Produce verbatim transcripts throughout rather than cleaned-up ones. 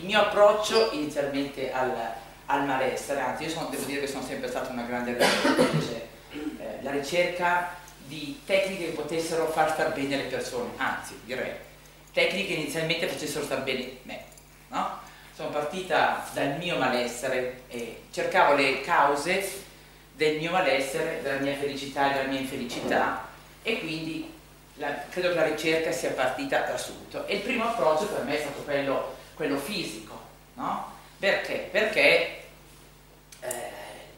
il mio approccio inizialmente al, al malessere, anzi io sono, devo dire che sono sempre stata una grande ricercatrice, eh, la ricerca di tecniche che potessero far star bene le persone, anzi direi tecniche che inizialmente facessero star bene me, no? Sono partita dal mio malessere e cercavo le cause del mio malessere, della mia felicità e della mia infelicità, e quindi la, credo che la ricerca sia partita da subito. E il primo approccio per me è stato quello, quello fisico, no? Perché? Perché eh,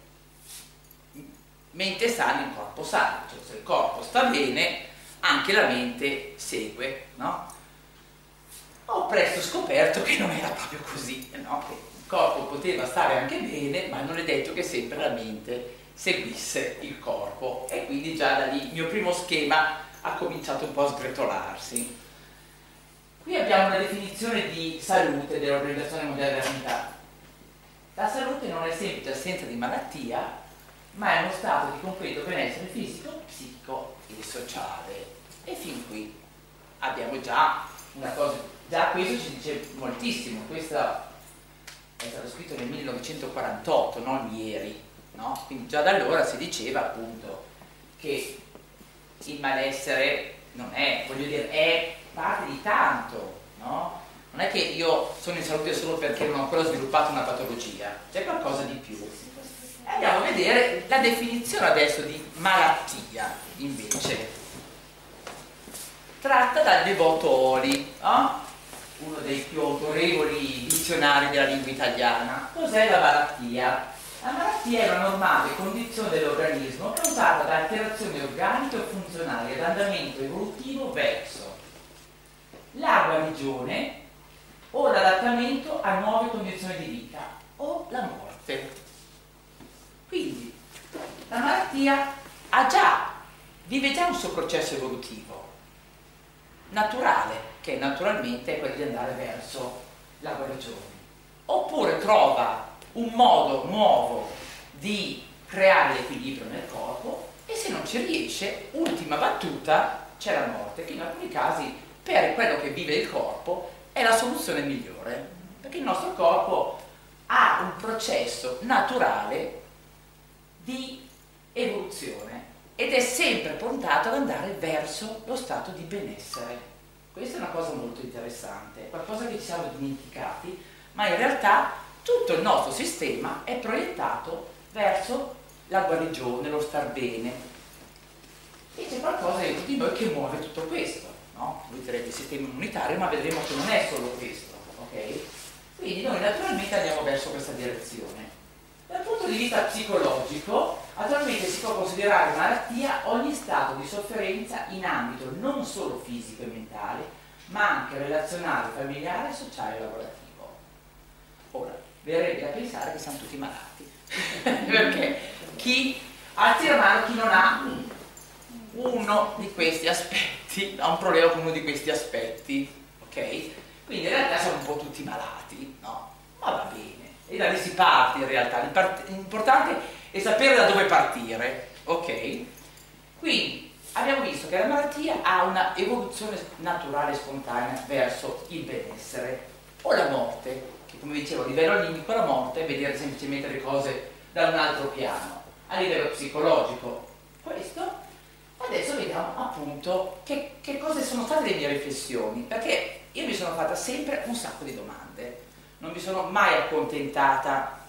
mente sana, il corpo sano, cioè se il corpo sta bene anche la mente segue, no? Ho presto scoperto che non era proprio così, no? Che il corpo poteva stare anche bene, ma non è detto che sempre la mente seguisse il corpo, e quindi già da lì il mio primo schema ha cominciato un po' a sgretolarsi. Qui abbiamo una definizione di salute dell'Organizzazione Mondiale della Sanità. La salute non è semplice assenza di malattia, ma è uno stato di completo benessere fisico, psichico e sociale. E fin qui abbiamo già una cosa, già questo ci dice moltissimo. Questo è stato scritto nel millenovecentoquarantotto, non ieri, no? Quindi già da allora si diceva appunto che il malessere non è, voglio dire, è parte di tanto, no? Non è che io sono in salute solo perché non ho ancora sviluppato una patologia, c'è qualcosa di più. E andiamo a vedere la definizione adesso di malattia, invece, tratta dal Devoto Oli, no? Uno dei più autorevoli dizionari della lingua italiana. Cos'è la malattia? La malattia è una normale condizione dell'organismo causata da alterazioni organiche o funzionali ad andamento evolutivo verso la guarigione o l'adattamento a nuove condizioni di vita o la morte. Quindi la malattia ha già, vive già un suo processo evolutivo naturale, che naturalmente è quello di andare verso la guarigione, oppure trova un modo nuovo di creare l'equilibrio nel corpo, e se non ci riesce, ultima battuta, c'è la morte, che in alcuni casi per quello che vive il corpo è la soluzione migliore, perché il nostro corpo ha un processo naturale di evoluzione ed è sempre portato ad andare verso lo stato di benessere. Questa è una cosa molto interessante, qualcosa che ci siamo dimenticati, ma in realtà tutto il nostro sistema è proiettato verso la guarigione, lo star bene, e c'è qualcosa dentro di noi che muove tutto questo, no? Voi direte il sistema immunitario, ma vedremo che non è solo questo, ok? Quindi noi naturalmente andiamo verso questa direzione. Dal punto di vista psicologico, attualmente si può considerare malattia ogni stato di sofferenza in ambito non solo fisico e mentale, ma anche relazionale, familiare, sociale e lavorativo. Ora, verrebbe da pensare che siamo tutti malati, perché chi alzi la mano chi non ha uno di questi aspetti, ha un problema con uno di questi aspetti, ok? Quindi in realtà siamo un po' tutti malati, no? Ma va bene. E da lì si parte in realtà, l'importante è sapere da dove partire, ok? Quindi abbiamo visto che la malattia ha una evoluzione naturale e spontanea verso il benessere o la morte, che come dicevo a livello animico la morte è vedere semplicemente le cose da un altro piano, a livello psicologico questo. Adesso vediamo appunto che, che cosa sono state le mie riflessioni, perché io mi sono fatta sempre un sacco di domande. Non mi sono mai accontentata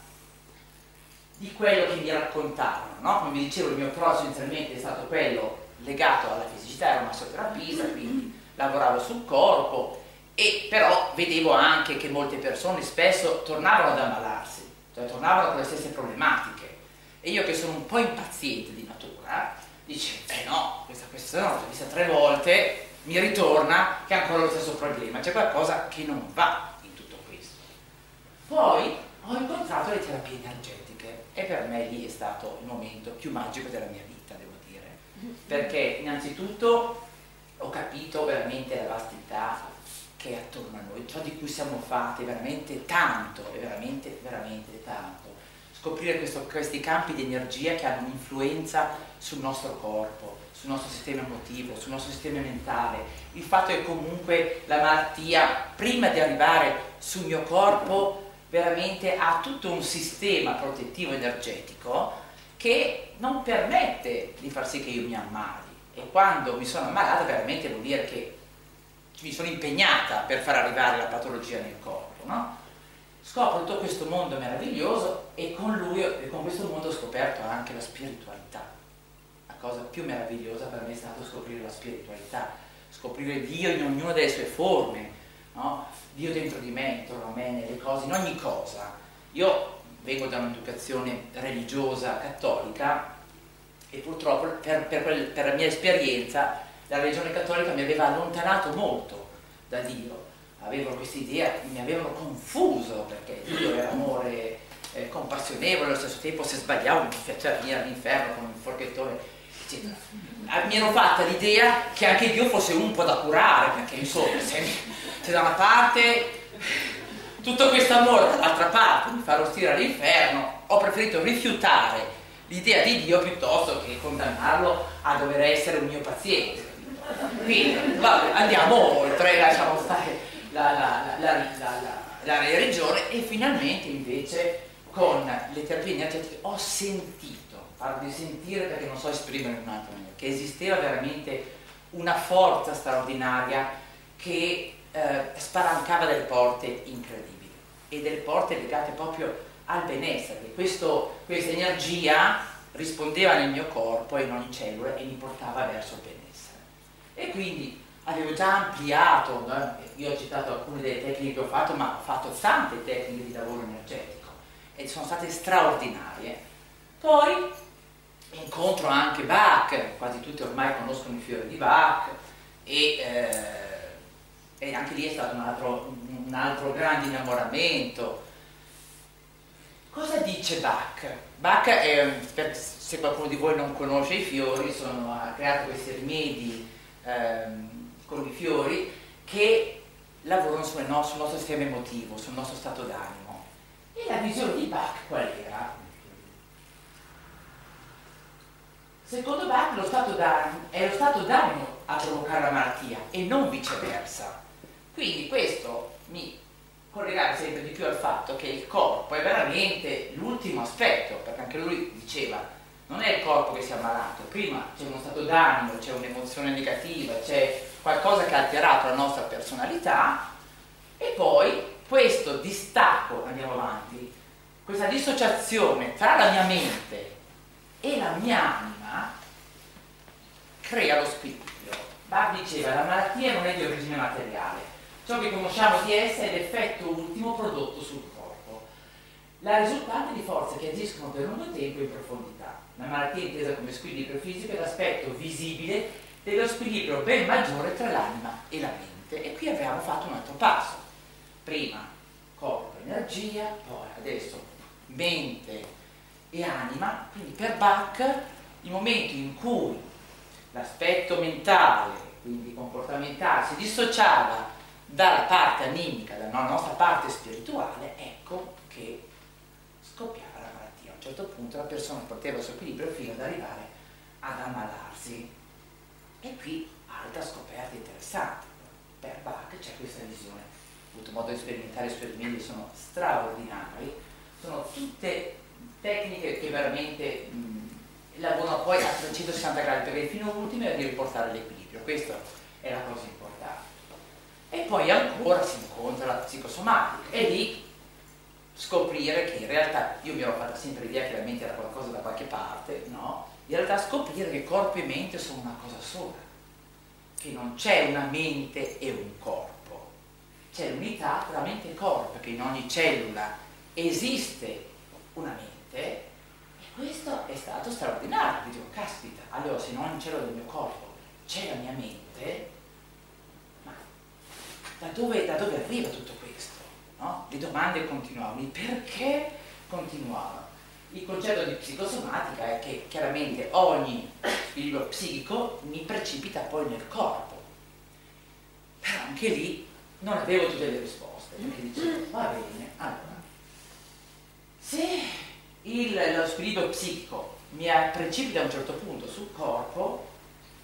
di quello che mi raccontavano, no? Come vi dicevo, il mio approccio inizialmente è stato quello legato alla fisicità, ero massoterapista, quindi lavoravo sul corpo, e però vedevo anche che molte persone spesso tornavano ad ammalarsi, cioè tornavano con le stesse problematiche, e io che sono un po' impaziente di natura, dicevo, eh no, questa questione l'ho vista tre volte, mi ritorna che è ancora lo stesso problema, c'è qualcosa che non va. Poi ho incontrato le terapie energetiche e per me lì è stato il momento più magico della mia vita, devo dire, perché innanzitutto ho capito veramente la vastità che è attorno a noi, ciò di cui siamo fatti, veramente tanto, è veramente, veramente tanto. Scoprire questo, questi campi di energia che hanno un'influenza sul nostro corpo, sul nostro sistema emotivo, sul nostro sistema mentale, il fatto che comunque la malattia, prima di arrivare sul mio corpo, veramente ha tutto un sistema protettivo energetico che non permette di far sì che io mi ammali. E quando mi sono ammalata veramente vuol dire che mi sono impegnata per far arrivare la patologia nel corpo, no? Scopro tutto questo mondo meraviglioso e con lui e con questo mondo ho scoperto anche la spiritualità. La cosa più meravigliosa per me è stato scoprire la spiritualità, scoprire Dio in ognuna delle sue forme, no? Dio dentro di me, intorno a me, nelle cose, in ogni cosa. Io vengo da un'educazione religiosa cattolica e purtroppo per, per, quel, per la mia esperienza la religione cattolica mi aveva allontanato molto da Dio. Avevo questa idea, mi avevano confuso perché Dio era amore eh, compassionevole, allo stesso tempo se sbagliavo mi faceva venire all'inferno con un forchettone, eccetera. Mi ero fatta l'idea che anche Dio fosse un po' da curare, perché insomma se, se da una parte tutto questo amore, dall'altra parte mi fa arrostire all'inferno, ho preferito rifiutare l'idea di Dio piuttosto che condannarlo a dover essere un mio paziente. Quindi vabbè, andiamo oltre, lasciamo stare la, la, la, la, la, la religione e finalmente invece con le terapie energetiche ho sentito, parlo di sentire perché non so esprimere in un'altra maniera, che esisteva veramente una forza straordinaria che eh, spalancava delle porte incredibili e delle porte legate proprio al benessere. Questo, questa energia rispondeva nel mio corpo e in ogni cellula e mi portava verso il benessere. E quindi avevo già ampliato, no? Io ho citato alcune delle tecniche che ho fatto, ma ho fatto tante tecniche di lavoro energetico e sono state straordinarie. Poi incontro anche Bach, quasi tutti ormai conoscono i fiori di Bach e, eh, e anche lì è stato un altro, un altro grande innamoramento. Cosa dice Bach? Bach, è, per, se qualcuno di voi non conosce i fiori, sono, ha creato questi rimedi ehm, con i fiori che lavorano sul, no, sul nostro sistema emotivo, sul nostro stato d'animo. E la visione di Bach qual era? Secondo Bach lo stato d'animo è lo stato d'animo a provocare la malattia e non viceversa. Quindi questo mi collegare sempre di più al fatto che il corpo è veramente l'ultimo aspetto, perché anche lui diceva non è il corpo che si è ammalato, prima c'è uno stato d'animo, c'è un'emozione negativa, c'è qualcosa che ha alterato la nostra personalità e poi questo distacco, andiamo avanti, questa dissociazione tra la mia mente e la mia anima crea lo squilibrio. Bach diceva la malattia non è di origine materiale, ciò che conosciamo di essa è l'effetto ultimo prodotto sul corpo, la risultante di forze che agiscono per lungo tempo in profondità. La malattia intesa come squilibrio fisico è l'aspetto visibile dello squilibrio ben maggiore tra l'anima e la mente. E qui abbiamo fatto un altro passo. Prima corpo, energia, poi adesso mente e anima. Quindi per Bach il momento in cui l'aspetto mentale, quindi comportamentale, si dissociava dalla parte animica, dalla nostra parte spirituale, ecco che scoppiava la malattia. A un certo punto la persona perdeva il suo equilibrio fino ad arrivare ad ammalarsi. E qui altra scoperta interessante. Per Bach c'è questa visione. Ho avuto modo di sperimentare esperimenti, sono straordinari, sono tutte tecniche che veramente mh, lavorano poi a trecentosessanta gradi, perché il fine ultimo è di riportare l'equilibrio. Questa è la cosa importante. E poi ancora si incontra la psicosomatica e lì scoprire che in realtà, io mi ero fatta sempre l'idea che la mente era qualcosa da qualche parte, no? In realtà scoprire che corpo e mente sono una cosa sola, che non c'è una mente e un corpo, c'è l'unità tra mente e corpo, che in ogni cellula esiste una mente e questo è stato straordinario. Dico, caspita, allora se in ogni cellula del mio corpo c'è la mia mente, Da dove, da dove arriva tutto questo? No? Le domande continuavano, il perché continuavano. Il concetto di psicosomatica è che chiaramente ogni squilibrio psichico mi precipita poi nel corpo. Però anche lì non avevo tutte le risposte, perché dicevo, va bene, allora, se il, lo squilibrio psichico mi precipita a un certo punto sul corpo,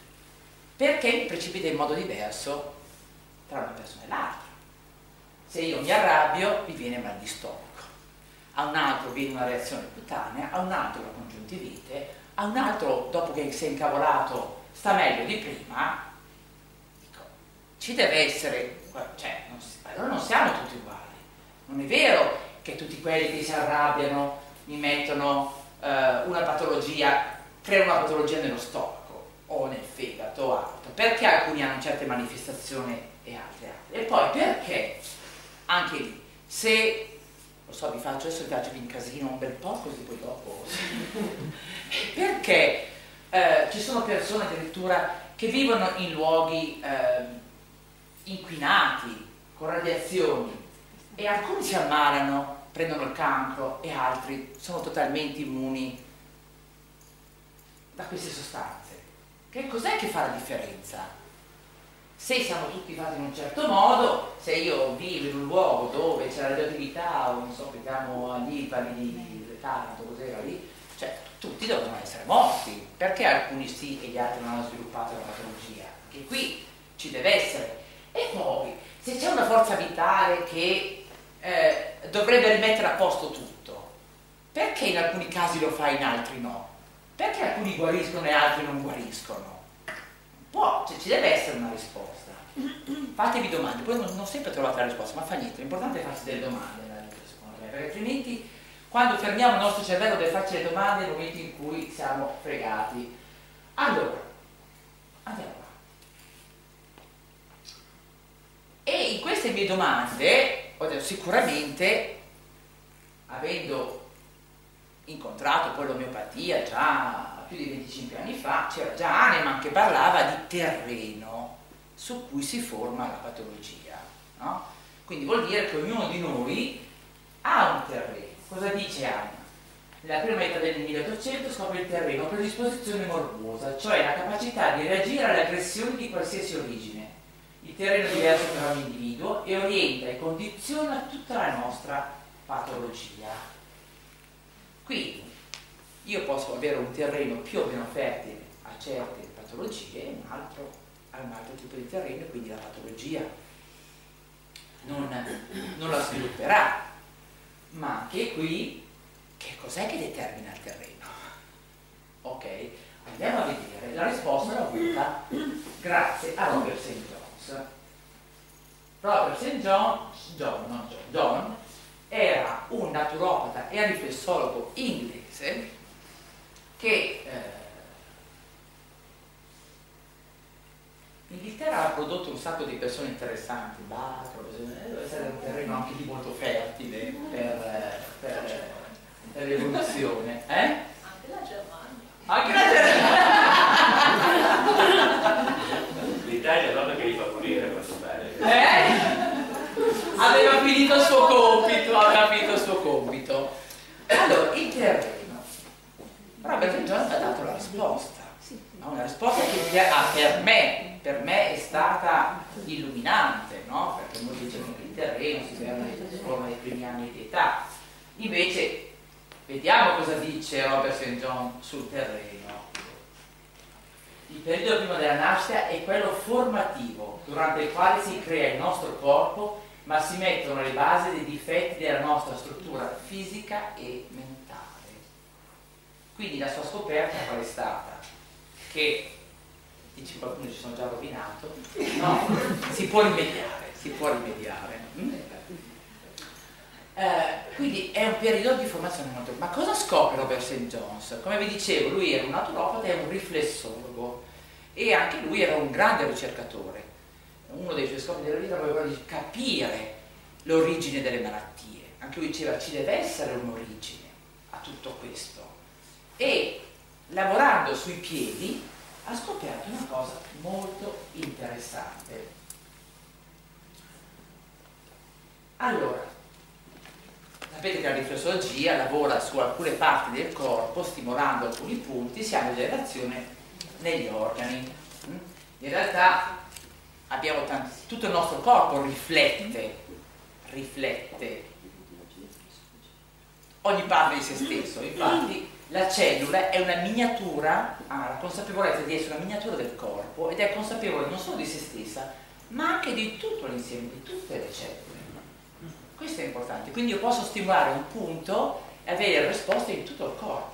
perché mi precipita in modo diverso tra una persona e l'altra. Se io mi arrabbio, mi viene mal di stomaco, a un altro viene una reazione cutanea, a un altro la congiuntivite, a un altro, dopo che si è incavolato, sta meglio di prima. Dico, ci deve essere, cioè, non, allora non siamo tutti uguali. Non è vero che tutti quelli che si arrabbiano mi mettono eh, una patologia, creano una patologia nello stomaco o nel fegato o altro, perché alcuni hanno certe manifestazioni e altre altre. E poi perché, anche lì, se, lo so, vi faccio adesso, vi faccio un casino un bel po', così poi dopo, perché eh, ci sono persone addirittura che vivono in luoghi eh, inquinati, con radiazioni, e alcuni si ammalano, prendono il cancro, e altri sono totalmente immuni da queste sostanze. Che cos'è che fa la differenza? Se siamo tutti fatti in un certo modo, se io vivo in un luogo dove c'è la radioattività, o non so, pensiamo agli Ipari di Taranto, cos'era lì, cioè tutti devono essere morti. Perché alcuni sì e gli altri non hanno sviluppato la patologia? Che qui ci deve essere. E poi, se c'è una forza vitale che eh, dovrebbe rimettere a posto tutto, perché in alcuni casi lo fa e in altri no? Perché alcuni guariscono e altri non guariscono? Può, cioè, ci deve essere una risposta. Fatevi domande, poi non, non sempre trovate la risposta, ma fa niente, l'importante è farsi delle domande, secondo me, perché altrimenti quando fermiamo il nostro cervello per farci le domande è il momento in cui siamo fregati. Allora, andiamo avanti. E in queste mie domande, ho detto, sicuramente, avendo incontrato poi l'omeopatia già più di venticinque anni fa, c'era già Hahnemann che parlava di terreno su cui si forma la patologia, no? Quindi vuol dire che ognuno di noi ha un terreno. Cosa dice Hahnemann? Nella prima metà del milleottocento scopre il terreno predisposizione morbosa, cioè la capacità di reagire alle aggressioni di qualsiasi origine. Il terreno è diverso per ogni individuo e orienta e condiziona tutta la nostra patologia. Quindi io posso avere un terreno più o meno fertile a certe patologie e un altro a un altro tipo di terreno, e quindi la patologia non, non la svilupperà. Ma anche qui, che cos'è che determina il terreno? Ok, andiamo a vedere. La risposta l'ho avuta grazie a Robert Saint John. Robert Saint John, John, non John, John era un naturopata e riflessologo inglese che eh, in Inghilterra ha prodotto un sacco di persone interessanti, Bacro, deve essere un terreno anche lì molto fertile per, per, per l'evoluzione. Eh? Anche la Germania. Anche la Germania. L'Italia è l'uomo che li fa pulire, questo bene. Eh? Aveva finito il suo compito, aveva finito il suo compito. Allora, il terreno. Robert Saint John ha dato la risposta. Una risposta che ah, per me, per me è stata illuminante, no? Perché molti dicono che il terreno si forma nei primi anni di età. Invece, vediamo cosa dice Robert Saint John sul terreno. Il periodo prima della nascita è quello formativo, durante il quale si crea il nostro corpo, ma si mettono le basi dei difetti della nostra struttura fisica e mentale. Quindi la sua scoperta qual è stata? Che, dice qualcuno, ci sono già rovinato, no, si può rimediare, si può rimediare. Mm? Eh, quindi è un periodo di formazione molto... Ma cosa scopre Robert Saint John? Come vi dicevo, lui era un naturopata e un riflessologo, e anche lui era un grande ricercatore. Uno dei suoi scopi della vita era quello di capire l'origine delle malattie. Anche lui diceva ci deve essere un'origine a tutto questo, e lavorando sui piedi ha scoperto una cosa molto interessante. Allora, sapete che la riflessologia lavora su alcune parti del corpo stimolando alcuni punti, si ha una generazione negli organi. In realtà abbiamo tanti, tutto il nostro corpo riflette riflette ogni parte di se stesso. Infatti la cellula è una miniatura, ha la consapevolezza di essere una miniatura del corpo ed è consapevole non solo di se stessa, ma anche di tutto l'insieme, di tutte le cellule. Questo è importante, quindi io posso stimolare un punto e avere risposte in tutto il corpo.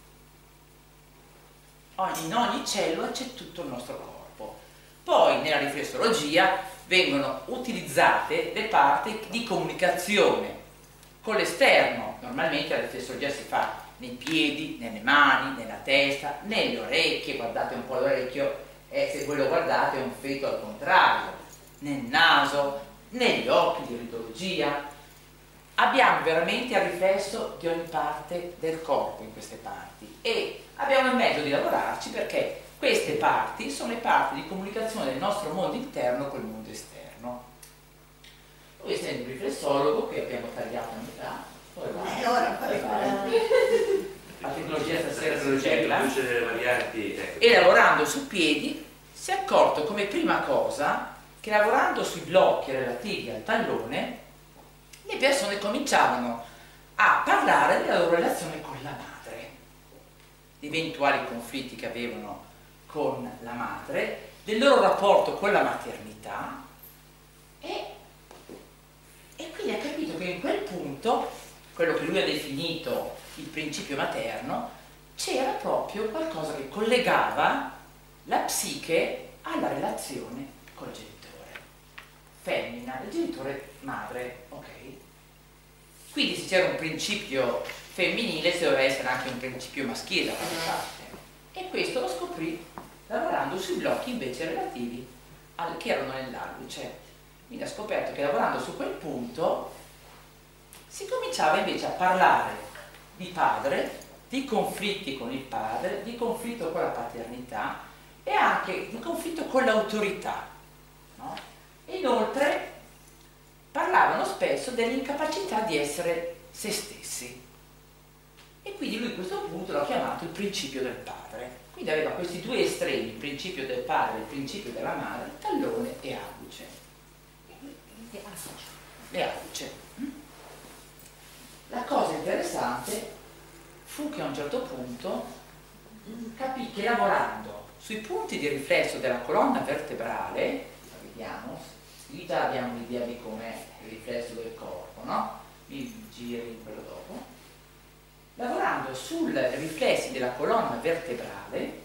In ogni cellula c'è tutto il nostro corpo. Poi nella riflessologia vengono utilizzate le parti di comunicazione con l'esterno. Normalmente la riflessologia si fa nei piedi, nelle mani, nella testa, nelle orecchie. Guardate un po' l'orecchio e se voi lo guardate è un feto al contrario, nel naso, negli occhi di ridologia. Abbiamo veramente il riflesso di ogni parte del corpo in queste parti e abbiamo il mezzo di lavorarci perché queste parti sono le parti di comunicazione del nostro mondo interno col mondo esterno. Lui essendo un riflessologo che abbiamo tagliato a metà, poi va, E ora poi va. La tecnologia stasera La si regla. luce delle varianti, ecco. E lavorando su piedi si è accorto come prima cosa che lavorando sui blocchi relativi al tallone le persone cominciavano a parlare della loro relazione con la madre, di eventuali conflitti che avevano con la madre, del loro rapporto con la maternità e, e quindi ha capito che in quel punto, quello che lui ha definito il principio materno, c'era proprio qualcosa che collegava la psiche alla relazione col genitore. Femmina, il genitore madre, ok? Quindi se c'era un principio femminile si doveva essere anche un principio maschile da qualche parte. E questo lo scoprì lavorando sui blocchi invece relativi al, che erano nell'alluce. Quindi ha scoperto che lavorando su quel punto si cominciava invece a parlare di padre, di conflitti con il padre, di conflitto con la paternità e anche di conflitto con l'autorità, no? E inoltre parlavano spesso dell'incapacità di essere se stessi. E quindi lui a questo punto l'ha chiamato il principio del padre. Quindi aveva questi due estremi, il principio del padre e il principio della madre, tallone e alluce. Le alluce. La cosa interessante fu che a un certo punto capì che lavorando sui punti di riflesso della colonna vertebrale, la vediamo, lì già abbiamo l'idea di com'è il riflesso del corpo, no? Mi giri quello dopo. Lavorando sui riflessi della colonna vertebrale,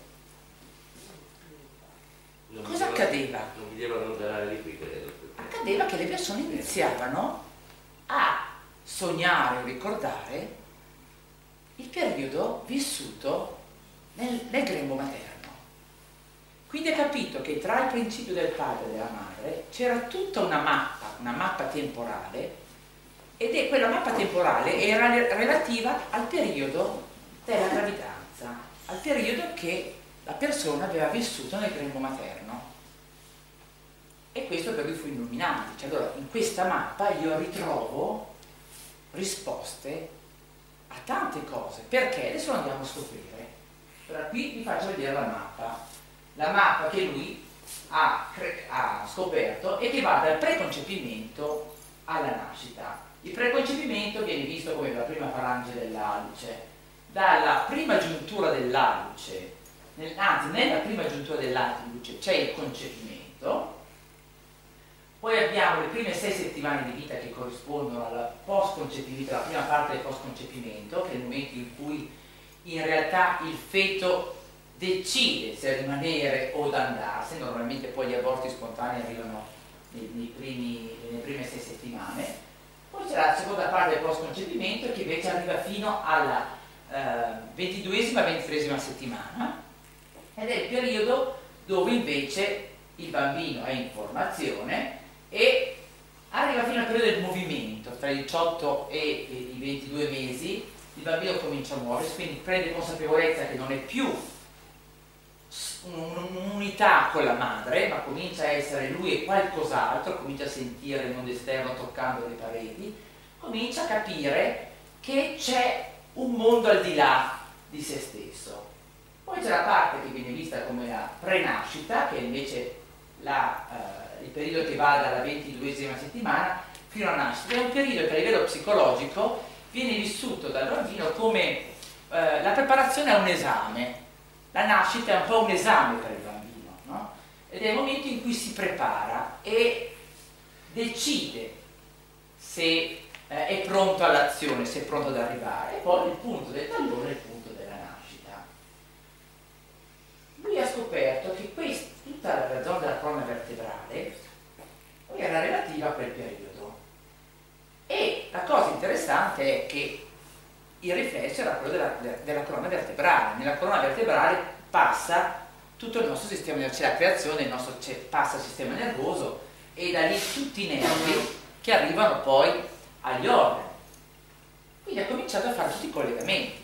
Non cosa mi deva- accadeva? Non mi devono allontanare di qui, credo. Accadeva che le persone iniziavano a sognare o ricordare il periodo vissuto nel, nel grembo materno. Quindi ha capito che tra il principio del padre e della madre c'era tutta una mappa, una mappa temporale, ed è quella mappa temporale era relativa al periodo della gravidanza, al periodo che la persona aveva vissuto nel grembo materno. E questo per lui fu illuminante. Cioè, allora, in questa mappa io ritrovo risposte a tante cose. Perché? Adesso lo andiamo a scoprire. Allora, qui vi faccio vedere la mappa. La mappa che lui ha, ha scoperto e che va dal preconcepimento alla nascita. Il preconcepimento viene visto come la prima falange dell'alluce. Dalla prima giuntura dell'alluce, nel, anzi nella prima giuntura dell'alluce c'è il concepimento. Poi abbiamo le prime sei settimane di vita che corrispondono al post-concepimento, la prima parte del post-concepimento, che è il momento in cui in realtà il feto decide se rimanere o ad andarsene. Normalmente poi gli aborti spontanei arrivano nei, nei primi, nelle prime sei settimane. Poi c'è la seconda parte del post-concepimento che invece arriva fino alla eh, ventiduesima ventitreesima settimana ed è il periodo dove invece il bambino è in formazione e arriva fino al periodo del movimento, tra i diciotto e i ventidue mesi il bambino comincia a muoversi, quindi prende consapevolezza che non è più un'unità con la madre, ma comincia a essere lui e qualcos'altro, comincia a sentire il mondo esterno toccando le pareti, comincia a capire che c'è un mondo al di là di se stesso. Poi c'è la parte che viene vista come la prenascita, che è invece la, eh, il periodo che va dalla ventiduesima settimana fino alla nascita. È un periodo che a livello psicologico viene vissuto dal bambino come eh, la preparazione è un esame, la nascita è un po' un esame per il bambino, no? Ed è il momento in cui si prepara e decide se eh, è pronto all'azione, se è pronto ad arrivare, e poi il punto del tallone è il punto della nascita. Lui ha scoperto che questa, tutta la zona della colonna vertebrale era relativa a quel periodo, e la cosa interessante è che il riflesso era quello della, della colonna vertebrale. Nella colonna vertebrale passa tutto il nostro sistema nervoso, c'è la creazione, il nostro, passa il sistema nervoso, e da lì tutti i nervi che arrivano poi agli organi. Quindi ha cominciato a fare tutti i collegamenti.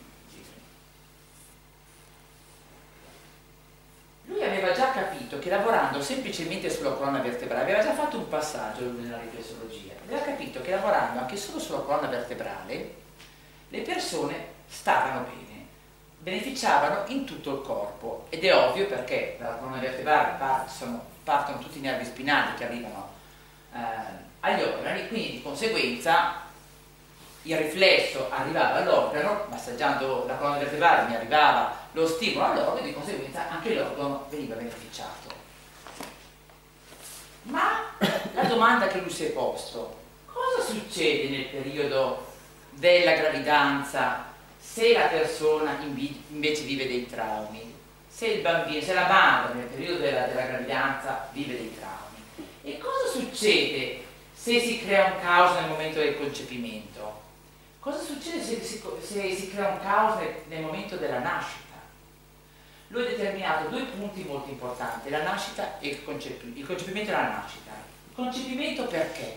Lui aveva già capito che lavorando semplicemente sulla colonna vertebrale, aveva già fatto un passaggio nella riflessologia, aveva capito che lavorando anche solo sulla colonna vertebrale le persone stavano bene, beneficiavano in tutto il corpo, ed è ovvio perché dalla colonna vertebrale partono, partono tutti i nervi spinali che arrivano eh, agli organi, quindi di conseguenza il riflesso arrivava all'organo, massaggiando la colonna vertebrale mi arrivava lo stimolo all'organo, e di conseguenza anche l'organo veniva beneficiato. Ma la domanda che lui si è posto: cosa succede nel periodo della gravidanza se la persona invece vive dei traumi, se il bambino, se la madre nel periodo della, della gravidanza vive dei traumi, e cosa succede se si crea un caos nel momento del concepimento? Cosa succede se si, se si crea un caos nel, nel momento della nascita? Lui ha determinato due punti molto importanti: la nascita e il concepimento, il concepimento e la nascita. Il concepimento perché?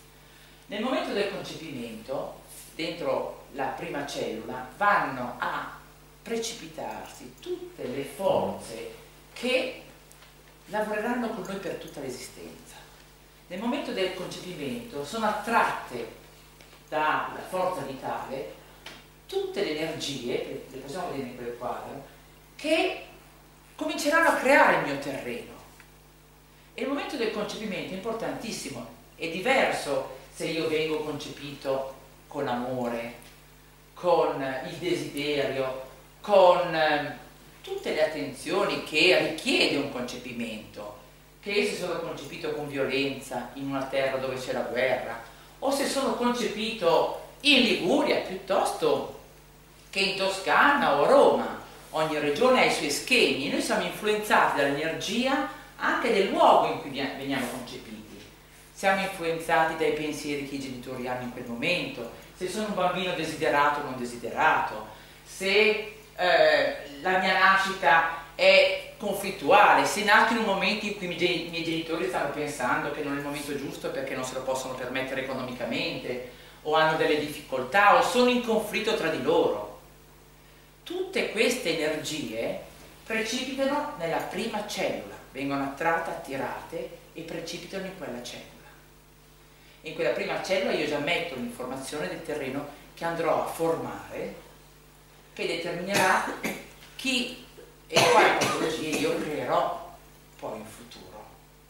Nel momento del concepimento, dentro la prima cellula, vanno a precipitarsi tutte le forze che lavoreranno con noi per tutta l'esistenza. Nel momento del concepimento sono attratte dalla forza vitale tutte le energie, le possiamo vedere in quel quadro, che cominceranno a creare il mio terreno. E il momento del concepimento è importantissimo, è diverso se io vengo concepito con amore, con il desiderio, con eh, tutte le attenzioni che richiede un concepimento, che se sono concepito con violenza in una terra dove c'è la guerra, o se sono concepito in Liguria piuttosto che in Toscana o Roma. Ogni regione ha i suoi schemi, e noi siamo influenzati dall'energia anche del luogo in cui veniamo concepiti. Siamo influenzati dai pensieri che i genitori hanno in quel momento, se sono un bambino desiderato o non desiderato, se eh, la mia nascita è conflittuale, se nasco in un momento in cui i miei genitori stanno pensando che non è il momento giusto perché non se lo possono permettere economicamente, o hanno delle difficoltà, o sono in conflitto tra di loro. Tutte queste energie precipitano nella prima cellula, vengono attratte, attirate e precipitano in quella cellula. In quella prima cellula io già metto l'informazione del terreno che andrò a formare, che determinerà chi e quali patologie io creerò poi in futuro.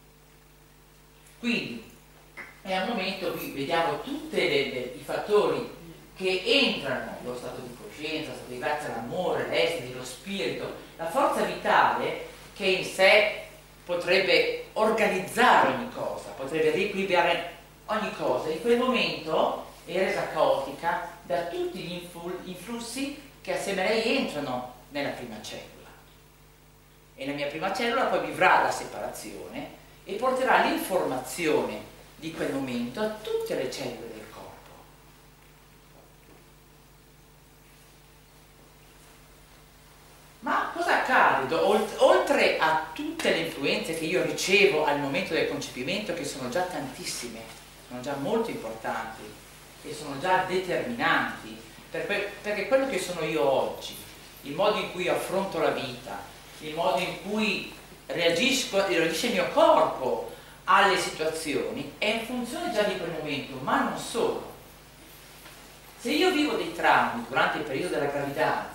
Quindi è un momento qui vediamo tutti i fattori che entrano, lo stato di coscienza, lo stato di grazia, l'amore, l'estasi, lo spirito, la forza vitale che in sé potrebbe organizzare ogni cosa, potrebbe riequilibrare ogni cosa. In quel momento è resa caotica da tutti gli influssi che assieme a lei entrano nella prima cellula. E la mia prima cellula poi vivrà la separazione e porterà l'informazione di quel momento a tutte le cellule del corpo. Ma cosa accade? Oltre a tutte le influenze che io ricevo al momento del concepimento, che sono già tantissime, sono già molto importanti e sono già determinanti, perché quello che sono io oggi, il modo in cui affronto la vita, il modo in cui reagisco, reagisce il mio corpo alle situazioni, è in funzione già di quel momento, ma non solo. Se io vivo dei traumi durante il periodo della gravidanza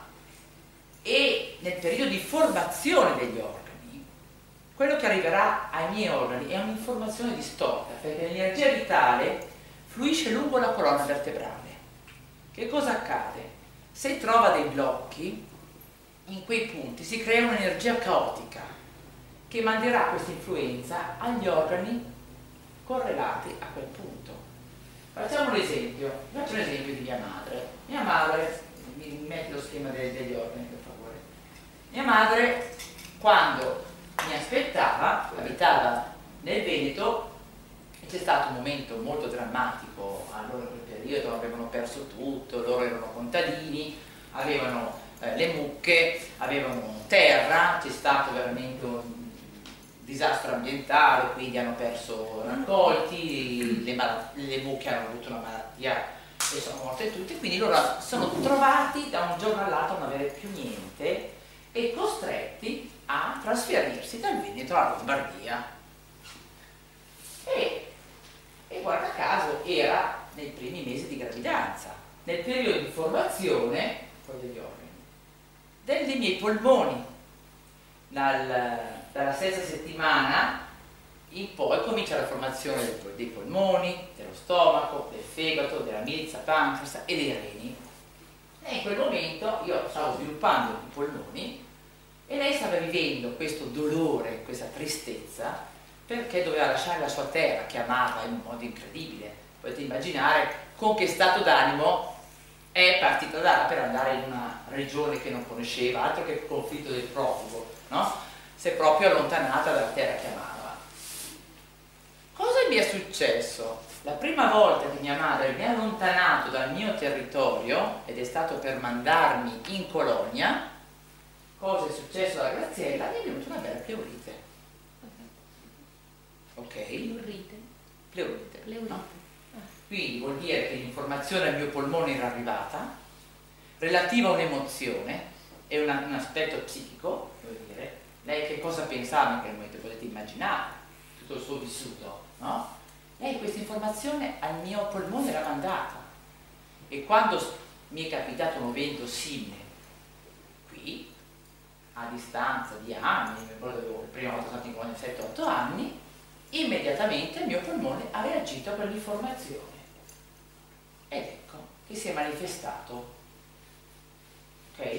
e nel periodo di formazione degli organi, quello che arriverà ai miei organi è un'informazione distorta, perché l'energia vitale fluisce lungo la colonna vertebrale. Che cosa accade? se trova dei blocchi, in quei punti si crea un'energia caotica che manderà questa influenza agli organi correlati a quel punto. Facciamo un esempio, faccio un esempio di mia madre. Mia madre, mi metti lo schema degli, degli organi per favore. Mia madre, quando mi aspettava, abitava nel Veneto, e c'è stato un momento molto drammatico allora in quel periodo, avevano perso tutto, loro erano contadini, avevano eh, le mucche, avevano terra, c'è stato veramente un disastro ambientale, quindi hanno perso raccolti, le, le mucche hanno avuto una malattia e sono morte tutte, quindi loro sono trovati da un giorno all'altro a non avere più niente e costretti a trasferirsi dal Veneto alla Lombardia. E, e guarda caso era nei primi mesi di gravidanza, nel periodo di formazione degli organi, dei, dei miei polmoni. Dal, dalla sesta settimana in poi comincia la formazione dei, dei polmoni, dello stomaco, del fegato, della milza, pancreas e dei reni. E in quel momento io stavo sviluppando i polmoni e lei stava vivendo questo dolore, questa tristezza, perché doveva lasciare la sua terra, che amava in un modo incredibile. Potete immaginare con che stato d'animo è partita da là per andare in una regione che non conosceva, altro che il conflitto del profugo, no? Si è proprio allontanata dalla terra che amava. Cosa mi è successo? La prima volta che mia madre mi ha allontanato dal mio territorio, ed è stato per mandarmi in colonia, cosa è successo alla Graziella? Mi è venuta una bella pleurite. Ok? Pleurite. Pleurite. Pleurite. No? Quindi vuol dire che l'informazione al mio polmone era arrivata, relativa a un'emozione e una, un aspetto psichico, vuol dire, lei che cosa pensava in quel momento, potete immaginare, tutto il suo vissuto, no? Lei questa informazione al mio polmone l'ha mandata e quando mi è capitato un evento simile qui, a distanza di anni, mi ricordo che la prima volta stato in colonia sette otto anni, immediatamente il mio polmone ha reagito a quell'informazione ed ecco che si è manifestato. Ok?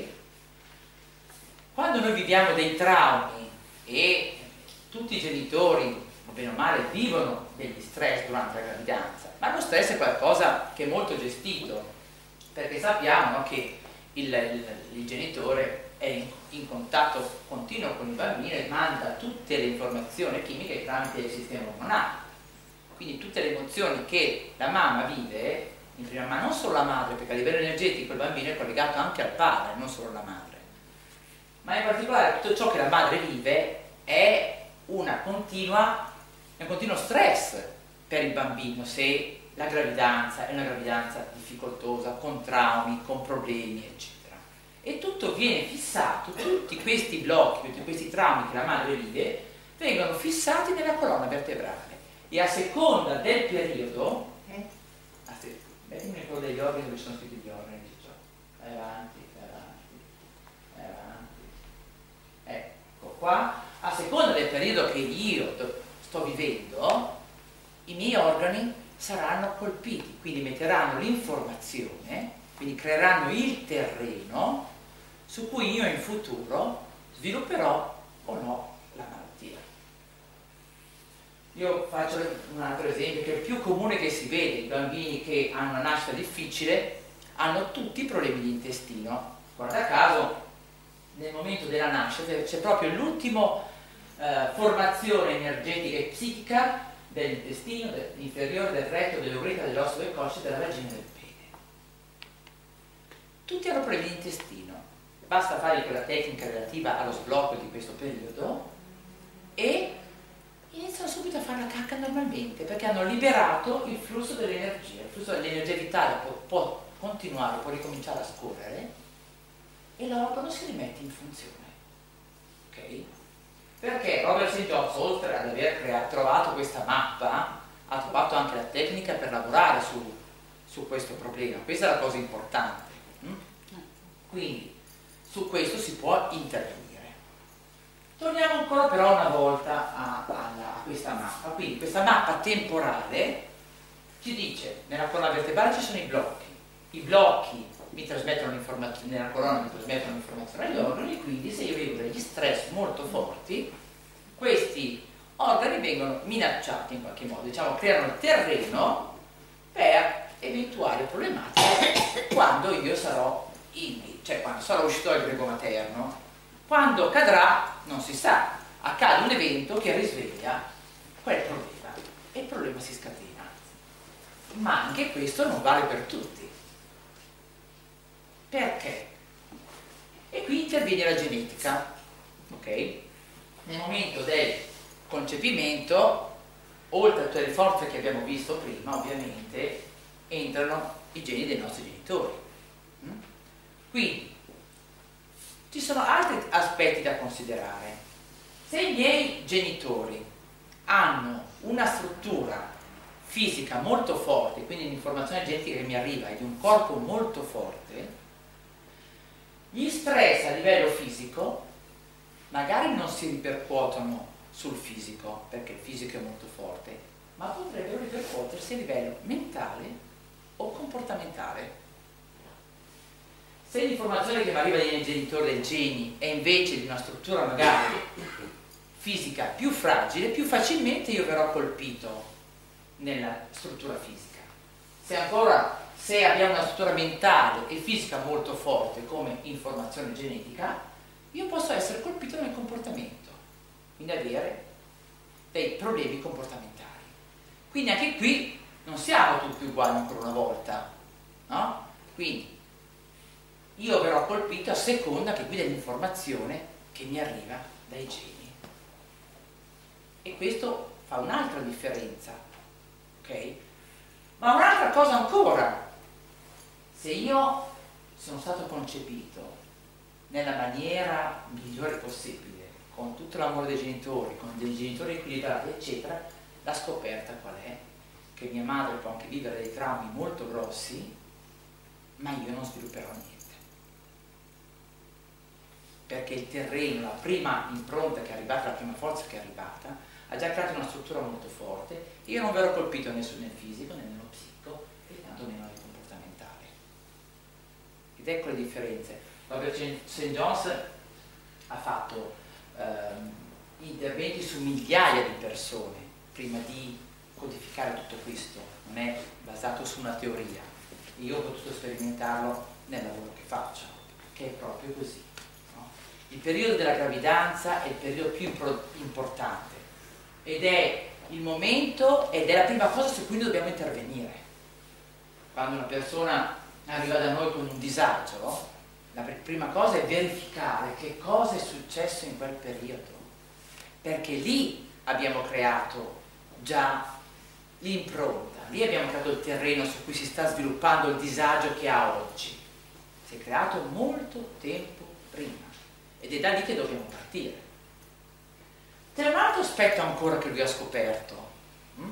Quando noi viviamo dei traumi e tutti i genitori, bene o male, vivono degli stress durante la gravidanza, ma lo stress è qualcosa che è molto gestito, perché sappiamo, no, che il, il, il genitore è in, in contatto continuo con il bambino e manda tutte le informazioni chimiche tramite il sistema ormonale. Quindi tutte le emozioni che la mamma vive in prima mano, non solo la madre, perché a livello energetico il bambino è collegato anche al padre, non solo la madre, ma in particolare tutto ciò che la madre vive è una continua, un continuo stress per il bambino se la gravidanza è una gravidanza difficoltosa, con traumi, con problemi, eccetera. E tutto viene fissato, tutti questi blocchi, tutti questi traumi che la madre vive, vengono fissati nella colonna vertebrale e a seconda del periodo, eh, mettimi quello degli organi dove sono scritti gli organi, vai avanti, vai avanti, vai avanti, ecco qua, a seconda del periodo che io sto vivendo, i miei organi saranno colpiti, quindi metteranno l'informazione, quindi creeranno il terreno su cui io in futuro svilupperò o no la malattia. Io faccio un altro esempio che è il più comune che si vede: i bambini che hanno una nascita difficile hanno tutti problemi di intestino. Guarda caso, nel momento della nascita c'è proprio l'ultima eh, formazione energetica e psichica dell'intestino, dell'inferiore, del retto, dell'uretra, dell'osso del cosce, della vagina e del pene. Tutti hanno problemi di intestino. Basta fare quella tecnica relativa allo sblocco di questo periodo e iniziano subito a fare la cacca normalmente, perché hanno liberato il flusso dell'energia. Il flusso dell'energia vitale può, può continuare, può ricominciare a scorrere e l'organo si rimette in funzione. Ok? Perché Robert Saint John, oltre ad aver creato, trovato questa mappa, ha trovato anche la tecnica per lavorare su, su questo problema. Questa è la cosa importante. Hm? Quindi su questo si può intervenire. Torniamo ancora però una volta a, a, a questa mappa. Quindi questa mappa temporale ci dice, nella colonna vertebrale ci sono i blocchi. I blocchi mi trasmettono l'informazione, nella colonna mi trasmettono l'informazione agli organi, quindi se io vivo degli stress molto forti, questi organi vengono minacciati in qualche modo, diciamo creano il terreno per eventuali problematiche quando io sarò in, cioè quando sarò uscito dal grembo materno. Quando accadrà non si sa, accade un evento che risveglia quel problema e il problema si scatena. Ma anche questo non vale per tutti. Perché? E qui interviene la genetica, ok? Nel momento del concepimento, oltre a tutte le forze che abbiamo visto prima, ovviamente, entrano i geni dei nostri genitori. Quindi, ci sono altri aspetti da considerare. Se i miei genitori hanno una struttura fisica molto forte, quindi l'informazione genetica che mi arriva è di un corpo molto forte, gli stress a livello fisico magari non si ripercuotono sul fisico, perché il fisico è molto forte, ma potrebbero ripercuotersi a livello mentale o comportamentale. Se l'informazione che mi arriva dai miei genitori, dai geni, è invece di una struttura magari fisica più fragile, più facilmente io verrò colpito nella struttura fisica. Se ancora, se abbiamo una struttura mentale e fisica molto forte come informazione genetica, io posso essere colpito nel comportamento, quindi avere dei problemi comportamentali. Quindi anche qui non siamo tutti uguali ancora una volta, no? Quindi io verrò colpito a seconda che qui dell'informazione che mi arriva dai geni. E questo fa un'altra differenza, ok? Ma un'altra cosa ancora, se io sono stato concepito nella maniera migliore possibile, con tutto l'amore dei genitori, con dei genitori equilibrati, eccetera, la scoperta qual è? Che mia madre può anche vivere dei traumi molto grossi, ma io non svilupperò niente. Perché il terreno, la prima impronta che è arrivata, la prima forza che è arrivata, ha già creato una struttura molto forte e io non verrò colpito né nel fisico né nello psico e tanto meno nel comportamentale. Ed ecco le differenze. Robert Saint John's ha fatto ehm, interventi su migliaia di persone prima di codificare tutto questo, non è basato su una teoria. Io ho potuto sperimentarlo nel lavoro che faccio, che è proprio così. Il periodo della gravidanza è il periodo più importante ed è il momento ed è la prima cosa su cui noi dobbiamo intervenire. Quando una persona arriva da noi con un disagio, la prima cosa è verificare che cosa è successo in quel periodo, perché lì abbiamo creato già l'impronta, lì abbiamo creato il terreno su cui si sta sviluppando il disagio che ha oggi. Si è creato molto tempo prima. Ed è da lì che dobbiamo partire. C'è un altro aspetto ancora che lui ha scoperto. Mm?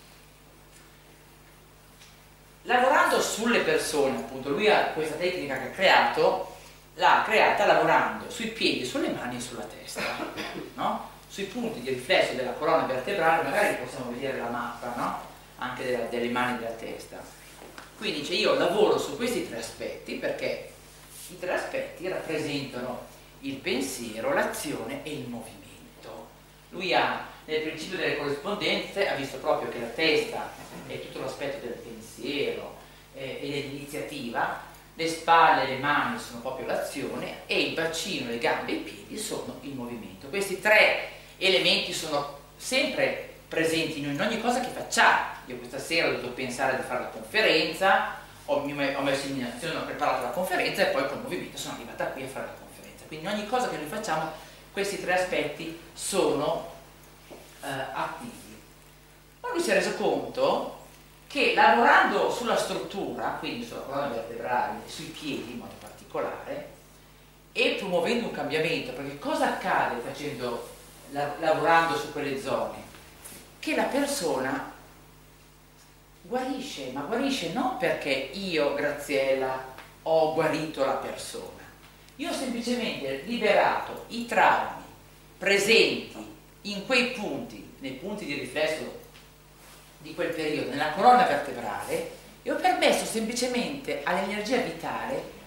Lavorando sulle persone, appunto, lui ha questa tecnica che ha creato, l'ha creata lavorando sui piedi, sulle mani e sulla testa, no? Sui punti di riflesso della colonna vertebrale, magari possiamo vedere la mappa, no? Anche della, delle mani e della testa. Quindi dice, io lavoro su questi tre aspetti perché i tre aspetti rappresentano il pensiero, l'azione e il movimento. Lui ha, nel principio delle corrispondenze, ha visto proprio che la testa è tutto l'aspetto del pensiero eh, e dell'iniziativa, le spalle e le mani sono proprio l'azione e il bacino, le gambe e i piedi sono il movimento. Questi tre elementi sono sempre presenti in ogni cosa che facciamo. Io questa sera ho dovuto pensare di fare la conferenza, ho, ho messo in azione, ho preparato la conferenza e poi col movimento sono arrivata qui a fare la conferenza. Quindi in ogni cosa che noi facciamo questi tre aspetti sono eh, attivi. Ma lui si è reso conto che lavorando sulla struttura, quindi sulla colonna vertebrale e sui piedi in modo particolare, e promuovendo un cambiamento, perché cosa accade facendo, la, lavorando su quelle zone? Che la persona guarisce, ma guarisce non perché io, Graziella, ho guarito la persona. Io ho semplicemente liberato i traumi presenti in quei punti, nei punti di riflesso di quel periodo, nella colonna vertebrale, e ho permesso semplicemente all'energia vitale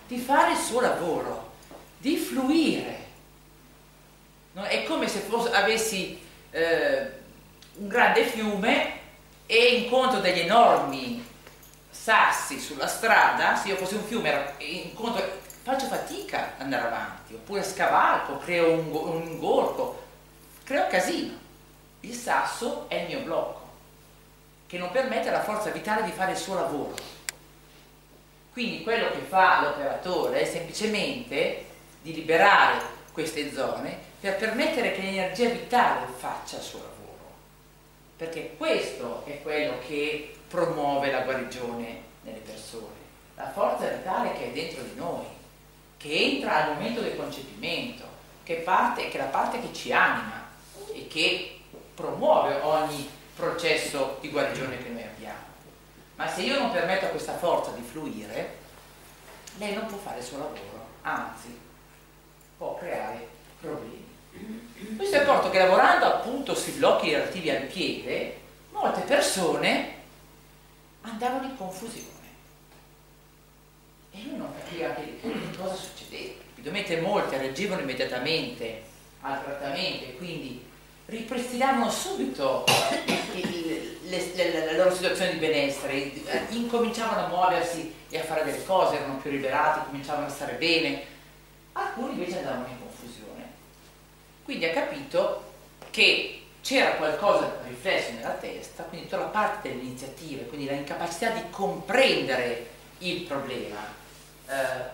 di fare il suo lavoro, di fluire. No? È come se fosse, avessi eh, un grande fiume e incontro degli enormi sassi sulla strada. Se io fossi un fiume incontro, faccio fatica ad andare avanti, oppure scavalco, creo un, un ingorgo, creo casino. Il sasso è il mio blocco, che non permette alla forza vitale di fare il suo lavoro. Quindi quello che fa l'operatore è semplicemente di liberare queste zone per permettere che l'energia vitale faccia il suo lavoro, perché questo è quello che promuove la guarigione nelle persone, la forza vitale che è dentro di noi, che entra al momento del concepimento, che, parte, che è la parte che ci anima e che promuove ogni processo di guarigione che noi abbiamo. Ma se io non permetto a questa forza di fluire, lei non può fare il suo lavoro, anzi può creare problemi. Poi si è accorto che lavorando appunto sui blocchi relativi al piede, molte persone andavano in confusione e lui non capiva che, che cosa succedeva. Evidentemente molte reagivano immediatamente al trattamento e quindi ripristinavano subito il, le, le, la loro situazione di benessere, incominciavano a muoversi e a fare delle cose, erano più liberati, cominciavano a stare bene. Alcuni invece andavano in confusione. Quindi ha capito che c'era qualcosa riflesso nella testa, quindi tutta la parte delle iniziative, quindi la incapacità di comprendere il problema. Eh,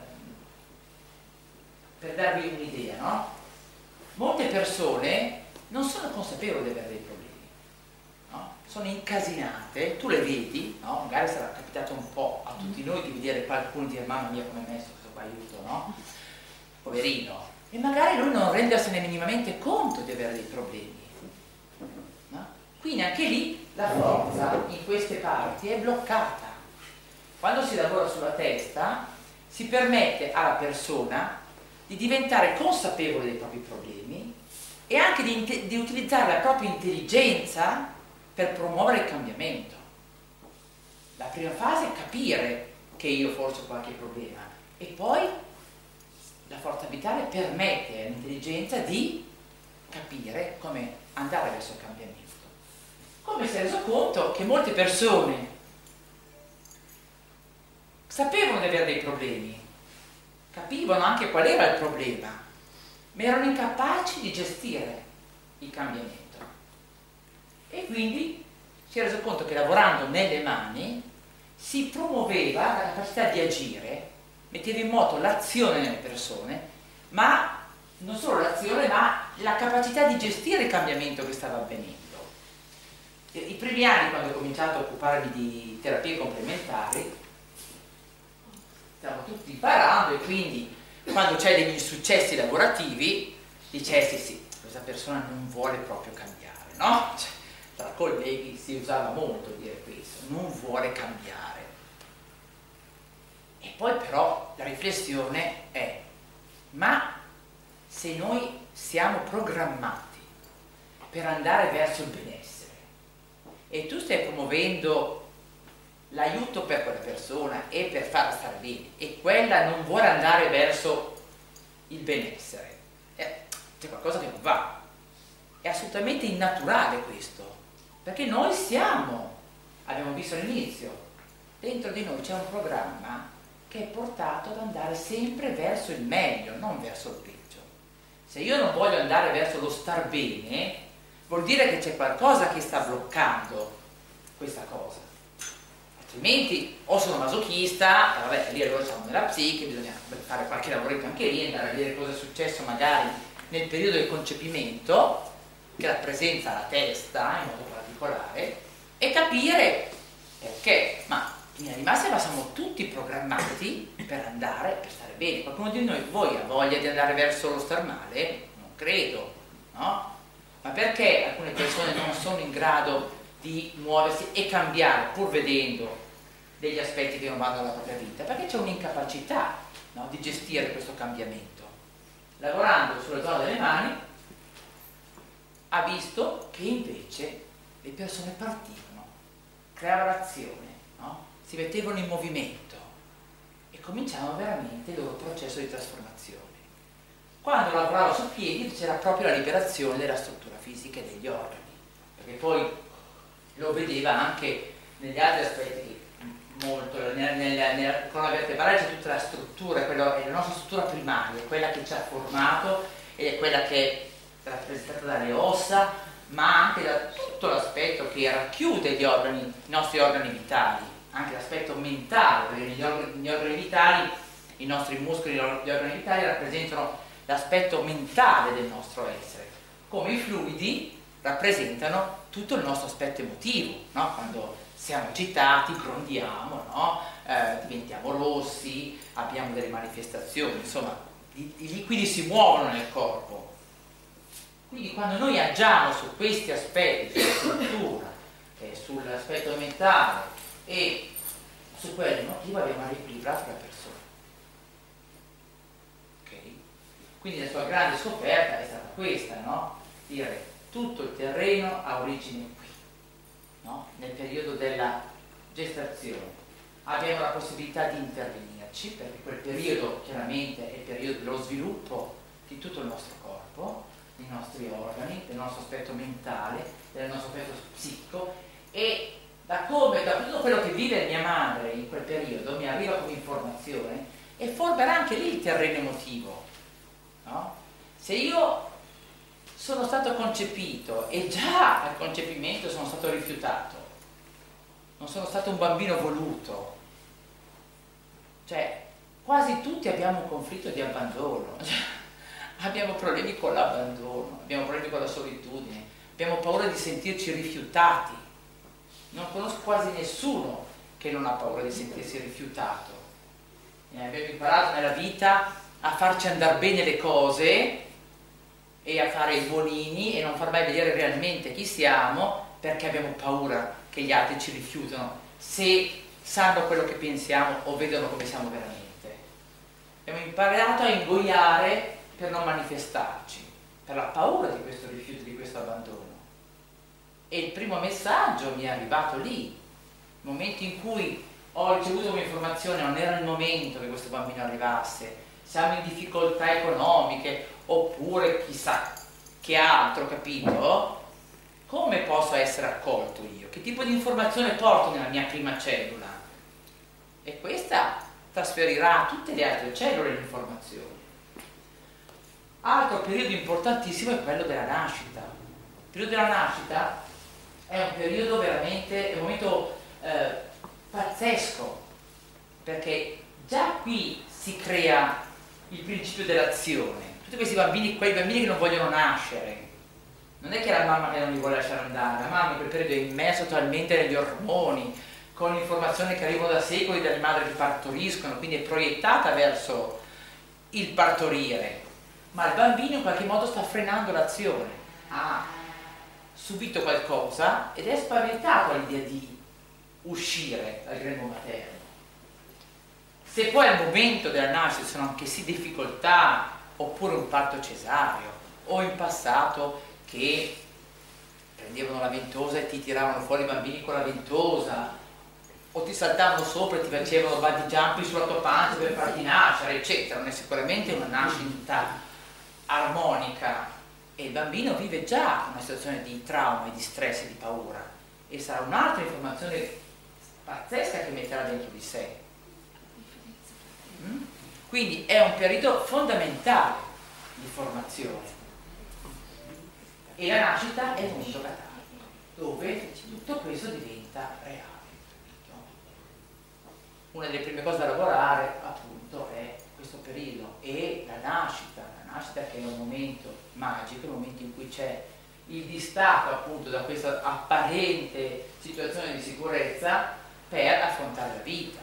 per darvi un'idea, no? Molte persone non sono consapevoli di avere dei problemi, no? Sono incasinate, tu le vedi, no? Magari sarà capitato un po' a tutti noi di vedere qualcuno dire mamma mia come è messo questo qua, aiuto, no? Poverino. E magari lui non rendersene minimamente conto di avere dei problemi, no? Quindi anche lì la forza in queste parti è bloccata. Quando si lavora sulla testa si permette alla persona di diventare consapevole dei propri problemi e anche di, di utilizzare la propria intelligenza per promuovere il cambiamento. La prima fase è capire che io forse ho qualche problema e poi la forza vitale permette all'intelligenza di capire come andare verso il cambiamento. Come si è reso conto che molte persone sapevano di avere dei problemi, capivano anche qual era il problema, ma erano incapaci di gestire il cambiamento. E quindi si è reso conto che lavorando nelle mani si promuoveva la capacità di agire, metteva in moto l'azione nelle persone, ma non solo l'azione, ma la capacità di gestire il cambiamento che stava avvenendo. I primi anni, quando ho cominciato a occuparmi di terapie complementari, stiamo tutti imparando e quindi quando c'è degli insuccessi lavorativi dicessi sì, questa persona non vuole proprio cambiare, no? Cioè, tra colleghi si usava molto dire questo, non vuole cambiare. E poi però la riflessione è, ma se noi siamo programmati per andare verso il benessere e tu stai promuovendo l'aiuto per quella persona e per farla stare bene e quella non vuole andare verso il benessere, eh, c'è qualcosa che non va. È assolutamente innaturale questo, perché noi siamo, abbiamo visto all'inizio, dentro di noi c'è un programma che è portato ad andare sempre verso il meglio, non verso il peggio. Se io non voglio andare verso lo star bene, vuol dire che c'è qualcosa che sta bloccando questa cosa. Altrimenti o sono masochista, e vabbè, lì allora siamo nella psiche, bisogna fare qualche lavoretto anche lì, andare a vedere cosa è successo magari nel periodo del concepimento, che rappresenta la testa in modo particolare, e capire perché. Ma in linea di massima siamo tutti programmati per andare, per stare bene. Qualcuno di noi, voi ha voglia di andare verso lo star male? Non credo, no? Ma perché alcune persone non sono in grado di muoversi e cambiare pur vedendo degli aspetti che non vanno alla propria vita? Perché c'è un'incapacità, no, di gestire questo cambiamento. Lavorando sulla zona delle mani ha visto che invece le persone partivano, creavano l'azione, no? Si mettevano in movimento. E cominciavano veramente il loro processo di trasformazione. Quando lavoravo su piedi c'era proprio la liberazione della struttura fisica e degli organi, perché poi lo vedeva anche negli altri aspetti molto, nella, nella, nella colonna vertebrale c'è tutta la struttura, quello, è la nostra struttura primaria, quella che ci ha formato ed è quella che è rappresentata dalle ossa, ma anche da tutto l'aspetto che racchiude gli organi, i nostri organi vitali, anche l'aspetto mentale, perché negli organi, negli organi vitali, i nostri muscoli, gli organi vitali rappresentano l'aspetto mentale del nostro essere, come i fluidi rappresentano tutto il nostro aspetto emotivo, no? Quando siamo agitati, grondiamo, no? eh, diventiamo rossi, abbiamo delle manifestazioni, insomma, i, i liquidi si muovono nel corpo. Quindi quando noi agiamo su questi aspetti, sulla struttura, eh, sull'aspetto mentale e su quello emotivo, abbiamo riequilibrato la persona. Okay? Quindi la sua grande scoperta è stata questa, no? Dire tutto il terreno ha origine qui, no? Nel periodo della gestazione. Abbiamo la possibilità di intervenirci, perché quel periodo chiaramente è il periodo dello sviluppo di tutto il nostro corpo, dei nostri organi, del nostro aspetto mentale, del nostro aspetto psichico, e da come, da tutto quello che vive mia madre in quel periodo mi arriva come informazione e formerà anche lì il terreno emotivo, no? Se io sono stato concepito e già al concepimento sono stato rifiutato, non sono stato un bambino voluto, cioè quasi tutti abbiamo un conflitto di abbandono, abbiamo problemi con l'abbandono, abbiamo problemi con la solitudine, abbiamo paura di sentirci rifiutati. Non conosco quasi nessuno che non ha paura di sentirsi rifiutato. E abbiamo imparato nella vita a farci andare bene le cose e a fare i buonini e non far mai vedere realmente chi siamo, perché abbiamo paura che gli altri ci rifiutano se sanno quello che pensiamo o vedono come siamo veramente. Abbiamo imparato a ingoiare per non manifestarci, per la paura di questo rifiuto, di questo abbandono. E il primo messaggio mi è arrivato lì, nel momento in cui ho ricevuto un'informazione, non era il momento che questo bambino arrivasse, siamo in difficoltà economiche oppure chissà che altro, capito? Come posso essere accolto io? Che tipo di informazione porto nella mia prima cellula? E questa trasferirà a tutte le altre cellule l'informazione. Altro periodo importantissimo è quello della nascita. Il periodo della nascita è un periodo veramente, è un momento eh, pazzesco, perché già qui si crea il principio dell'azione. Tutti questi bambini, quei bambini che non vogliono nascere, non è che è la mamma che non li vuole lasciare andare, la mamma in quel periodo è immersa totalmente negli ormoni, con informazioni che arrivano da secoli dalle madri che partoriscono, quindi è proiettata verso il partorire, ma il bambino in qualche modo sta frenando l'azione, ha subito qualcosa ed è spaventato all'idea di uscire dal grembo materno. Se poi al momento della nascita sono anche sì difficoltà, oppure un parto cesareo, o in passato che prendevano la ventosa e ti tiravano fuori i bambini con la ventosa, o ti saltavano sopra e ti facevano bungee jumping sulla tua pancia per farti nascere, eccetera. Non è sicuramente una nascita armonica e il bambino vive già una situazione di trauma, di stress e di paura, e sarà un'altra informazione pazzesca che metterà dentro di sé. Mm? Quindi è un periodo fondamentale di formazione. E la nascita è il momento catartico, dove tutto questo diventa reale. Una delle prime cose da lavorare, appunto, è questo periodo e la nascita, la nascita che è un momento magico, un momento in cui c'è il distacco, appunto, da questa apparente situazione di sicurezza per affrontare la vita.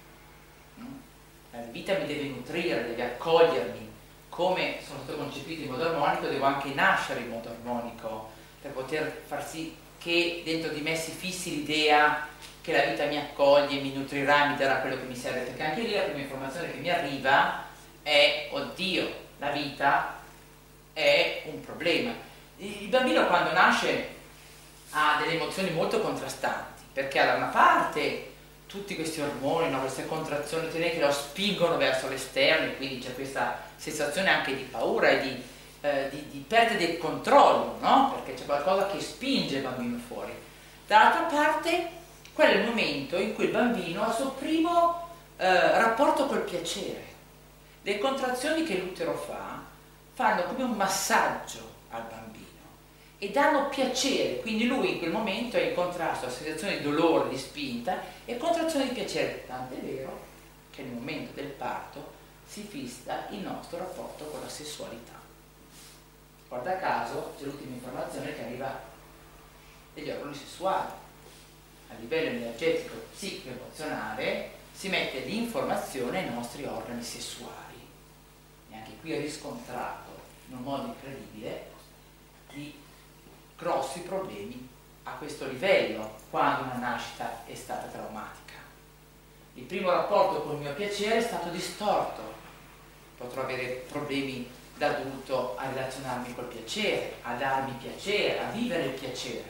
La vita mi deve nutrire, deve accogliermi. Come sono stato concepito in modo armonico, devo anche nascere in modo armonico per poter far sì che dentro di me si fissi l'idea che la vita mi accoglie, mi nutrirà, mi darà quello che mi serve, perché anche lì la prima informazione che mi arriva è: oddio, la vita è un problema. Il bambino quando nasce ha delle emozioni molto contrastanti, perché da una parte tutti questi ormoni, no? Queste contrazioni che lo spingono verso l'esterno, e quindi c'è questa sensazione anche di paura e di, eh, di, di perdita del controllo, no? Perché c'è qualcosa che spinge il bambino fuori. Dall'altra parte, quello è il momento in cui il bambino ha il suo primo eh, rapporto col piacere. Le contrazioni che l'utero fa fanno come un massaggio al bambino e danno piacere, quindi lui in quel momento è in contrasto a sensazione di dolore, di spinta e contrazione di piacere, tant'è vero che nel momento del parto si fissa il nostro rapporto con la sessualità. Guarda caso c'è l'ultima informazione che arriva degli organi sessuali. A livello energetico, psichico, emozionale si mette l'informazione ai nostri organi sessuali, e anche qui è riscontrato in un modo incredibile di grossi problemi a questo livello quando una nascita è stata traumatica. Il primo rapporto con il mio piacere è stato distorto, potrò avere problemi da adulto a relazionarmi col piacere, a darmi piacere, a vivere il piacere,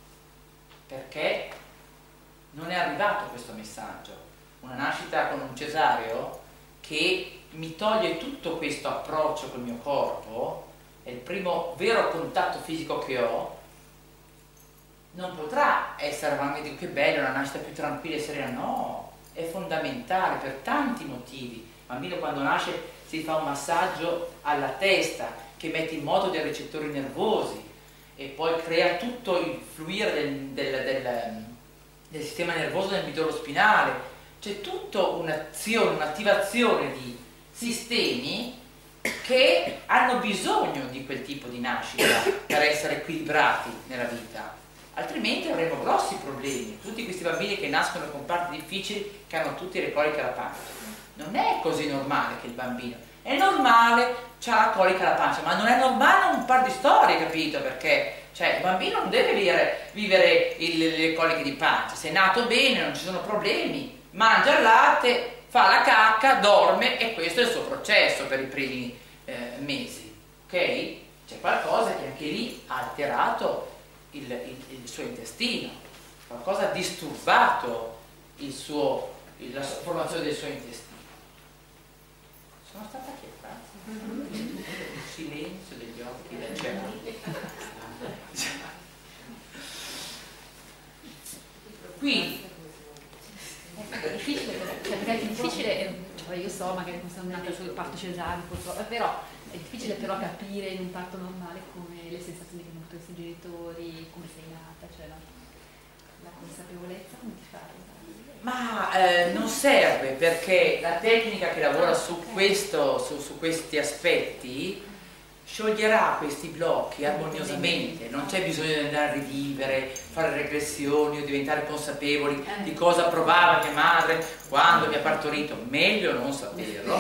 perché non è arrivato questo messaggio. Una nascita con un cesareo che mi toglie tutto questo approccio col mio corpo, è il primo vero contatto fisico che ho, non potrà essere, ma dico che bello, una nascita più tranquilla e serena, no, è fondamentale per tanti motivi. Il bambino quando nasce si fa un massaggio alla testa che mette in moto dei recettori nervosi e poi crea tutto il fluire del, del, del, del sistema nervoso del midollo spinale. C'è tutta un'azione, un'attivazione di sistemi che hanno bisogno di quel tipo di nascita per essere equilibrati nella vita, altrimenti avremo grossi problemi. Tutti questi bambini che nascono con parti difficili, che hanno tutti le coliche alla pancia, non è così normale che il bambino, è normale, c'ha la colica alla pancia, ma non è normale un par di storie, capito? Perché cioè, il bambino non deve vivere, vivere il, le coliche di pancia, se è nato bene, non ci sono problemi, mangia il latte, fa la cacca, dorme e questo è il suo processo per i primi eh, mesi, ok? C'è qualcosa che anche lì ha alterato il, il, il suo intestino, qualcosa ha disturbato il suo, il, la formazione del suo intestino. Sono stata quieta, il silenzio degli occhi del cielo. Quindi è difficile, cioè, perché è difficile, cioè, io so magari come sono nata sul parto cesareo, però è difficile però capire in un parto normale come le sensazioni che hanno avuto i tuoi genitori, come sei nata, cioè la, la consapevolezza, come ti fa? Ma eh, non serve, perché la tecnica che lavora su, questo, su, su questi aspetti scioglierà questi blocchi armoniosamente, non c'è bisogno di andare a rivivere, fare regressioni o diventare consapevoli di cosa provava mia madre quando mi ha partorito. Meglio non saperlo,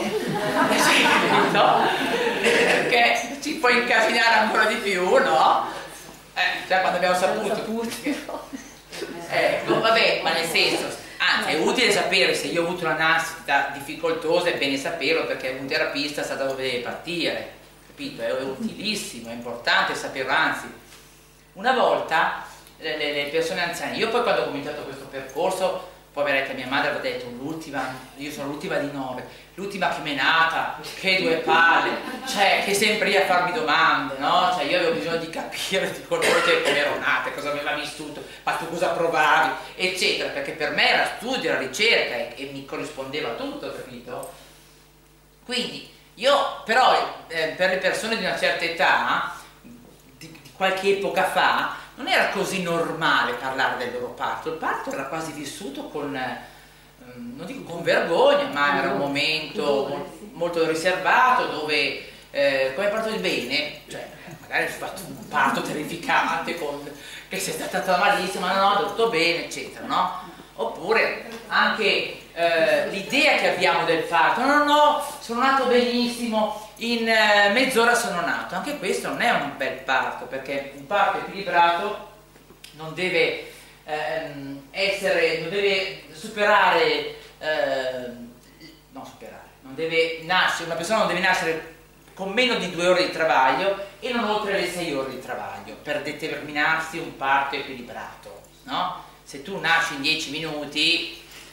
perché ci può incasinare ancora di più, no? Eh, già quando abbiamo saputo. Ecco, vabbè, ma nel senso, anzi è utile sapere se io ho avuto una nascita difficoltosa, è bene saperlo perché un terapista sa da dove deve partire. È utilissimo, è importante saperlo, anzi una volta le, le persone anziane, io poi quando ho cominciato questo percorso, poveretta mia madre aveva detto l'ultima, io sono l'ultima di nove, l'ultima che mi è nata, che due palle, cioè che sempre lì a farmi domande, no? Cioè io avevo bisogno di capire di come ero nata, cosa aveva vissuto, ma tu cosa provavi, eccetera, perché per me era studio, era ricerca e, e mi corrispondeva tutto, capito? Quindi io però eh, per le persone di una certa età, di, di qualche epoca fa, non era così normale parlare del loro parto. Il parto era quasi vissuto con, eh, non dico con vergogna, ma era un momento mo molto riservato dove, eh, come parto di bene, cioè magari hai fatto un parto terrificante, con, che sei stata trattata malissimo, ma no, no, tutto bene, eccetera, no? Oppure anche eh, l'idea che abbiamo del parto, no, no, no, sono nato benissimo, in eh, mezz'ora sono nato. Anche questo non è un bel parto, perché un parto equilibrato non deve ehm, essere, non deve superare, eh, non superare, non deve nascere, una persona non deve nascere con meno di due ore di travaglio e non oltre le sei ore di travaglio per determinarsi un parto equilibrato, no? Se tu nasci in dieci minuti,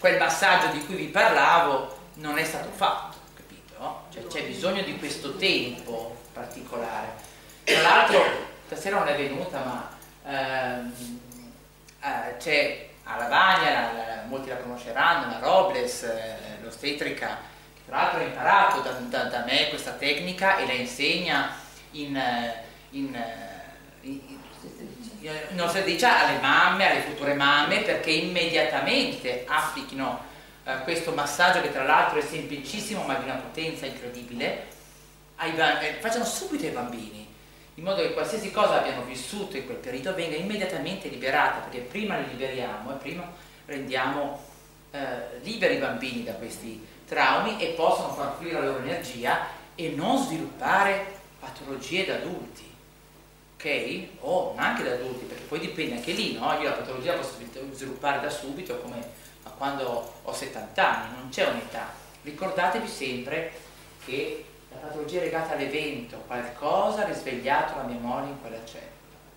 quel massaggio di cui vi parlavo non è stato fatto, capito? Cioè c'è bisogno di questo tempo particolare. Tra l'altro stasera non è venuta, ma ehm, eh, c'è a Lavagna, la, la, molti la conosceranno, la Robles, eh, l'ostetrica, che tra l'altro ha imparato da, da, da me questa tecnica e la insegna in, in, in, in, in ostetricia alle mamme, alle future mamme, perché immediatamente applichino eh, questo massaggio, che tra l'altro è semplicissimo ma di una potenza incredibile, ai, eh, facciano subito ai bambini, in modo che qualsiasi cosa abbiano vissuto in quel periodo venga immediatamente liberata, perché prima li liberiamo e prima rendiamo eh, liberi i bambini da questi traumi e possono far fluire la loro energia e non sviluppare patologie da adulti, ok? O anche da adulti, perché poi dipende anche lì, no? Io la patologia la posso sviluppare da subito, come a quando ho settanta anni, non c'è un'età. Ricordatevi sempre che la patologia è legata all'evento, qualcosa ha risvegliato la memoria in quella cellula.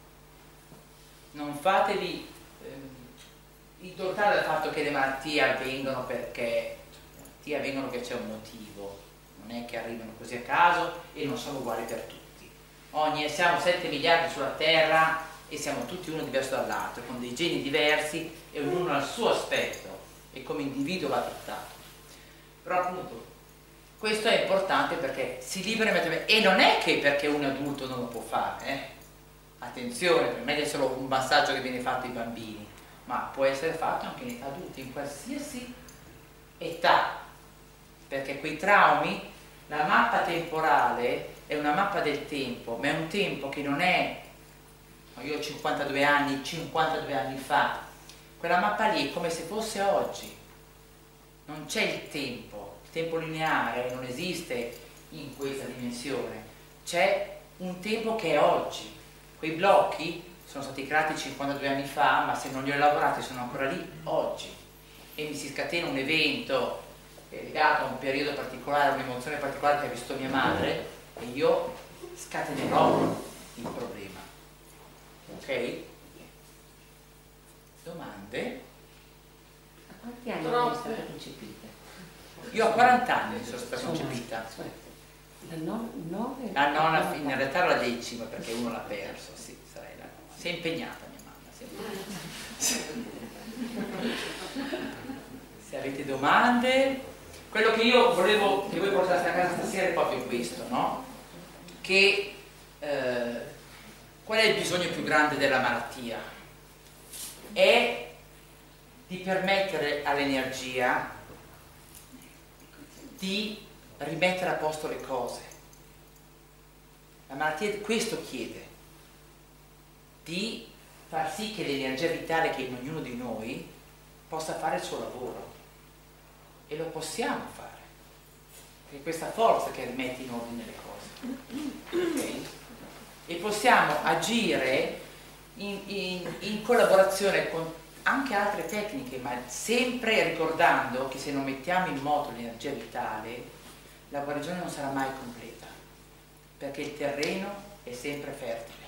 Non fatevi ehm, intortare dal fatto che le malattie avvengono perché le malattie avvengono che c'è un motivo, non è che arrivano così a caso e non sono uguali per tutti. Ogni, siamo sette miliardi sulla Terra e siamo tutti uno diverso dall'altro, con dei geni diversi e ognuno ha il suo aspetto e come individuo va trattato. Però appunto questo è importante perché si libera immediatamente, e non è che perché un adulto non lo può fare, eh? Attenzione, per me è solo un massaggio che viene fatto ai bambini, ma può essere fatto anche in età adulti, in qualsiasi età, perché quei traumi, la mappa temporale è una mappa del tempo, ma è un tempo che non è, io ho cinquantadue anni, cinquantadue anni fa, quella mappa lì è come se fosse oggi, non c'è il tempo. Il tempo lineare non esiste in questa dimensione, c'è un tempo che è oggi. Quei blocchi sono stati creati cinquantadue anni fa, ma se non li ho elaborati sono ancora lì oggi e mi si scatena un evento che è legato a un periodo particolare, un'emozione particolare che ha visto mia madre e io scatenerò il problema. Ok? Domande? A quanti anni è stata concepita? Io a quaranta anni sono stata concepita. La nove? La nonna, in realtà era la decima perché uno l'ha perso, sì, sarei la... Si è impegnata mia mamma. Si è impegnata. Se avete domande, quello che io volevo che voi portaste a casa stasera è proprio questo, no? Che eh, qual è il bisogno più grande della malattia? È di permettere all'energia di rimettere a posto le cose. La malattia questo chiede, di far sì che l'energia vitale che è in ognuno di noi possa fare il suo lavoro, e lo possiamo fare, perché è questa forza che rimette in ordine le cose, okay? E possiamo agire in, in, in collaborazione con anche altre tecniche, ma sempre ricordando che se non mettiamo in moto l'energia vitale, la guarigione non sarà mai completa, perché il terreno è sempre fertile.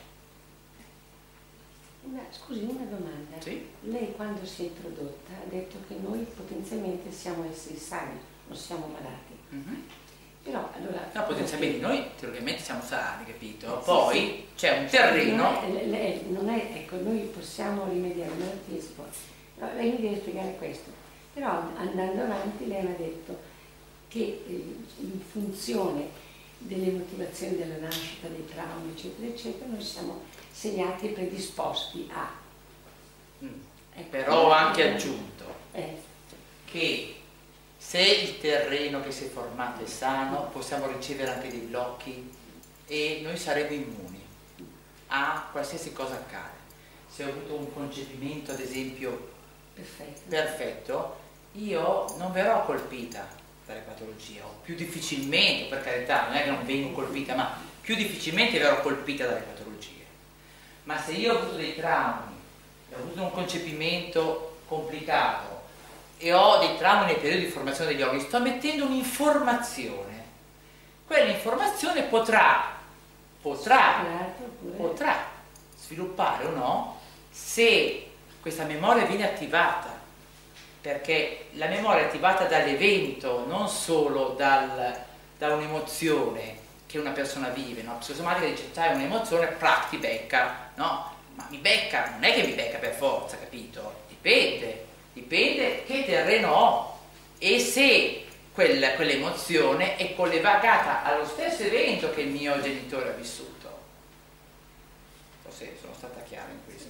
Una, scusi, una domanda. Sì? Lei quando si è introdotta ha detto che noi potenzialmente siamo esseri sani, non siamo malati. Mm-hmm. Però allora... No, potenzialmente noi teoricamente siamo sani, capito? Sì, Poi sì. c'è un terreno... Non è, lei, non è, ecco, noi possiamo rimediare alle malattie, si può. No, lei mi deve spiegare questo. Però andando avanti lei mi ha detto che eh, in funzione delle motivazioni della nascita, dei traumi, eccetera, eccetera, noi siamo segnati e predisposti a... Mm. Ecco, Però ho anche aggiunto eh, che se il terreno che si è formato è sano, possiamo ricevere anche dei blocchi e noi saremo immuni a qualsiasi cosa accade. Se ho avuto un concepimento, ad esempio, perfetto. perfetto, io non verrò colpita dalle patologie, o più difficilmente, per carità, non è che non vengo colpita, ma più difficilmente verrò colpita dalle patologie. Ma se io ho avuto dei traumi, ho avuto un concepimento complicato e ho dei traumi nel periodo di formazione degli organi, sto mettendo un'informazione. Quell'informazione potrà, potrà, potrà sviluppare o no se questa memoria viene attivata. perché la memoria è attivata dall'evento, non solo dal, da un'emozione che una persona vive, no? La psicosomatica dice c'hai un'emozione, prac, ti becca, no? Ma mi becca, non è che mi becca per forza, capito? Dipende, dipende che terreno ho e se quel, quell'emozione è collegata allo stesso evento che il mio genitore ha vissuto. Forse sono stata chiara in questo.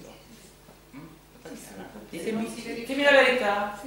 Ditemi, ditemi la verità.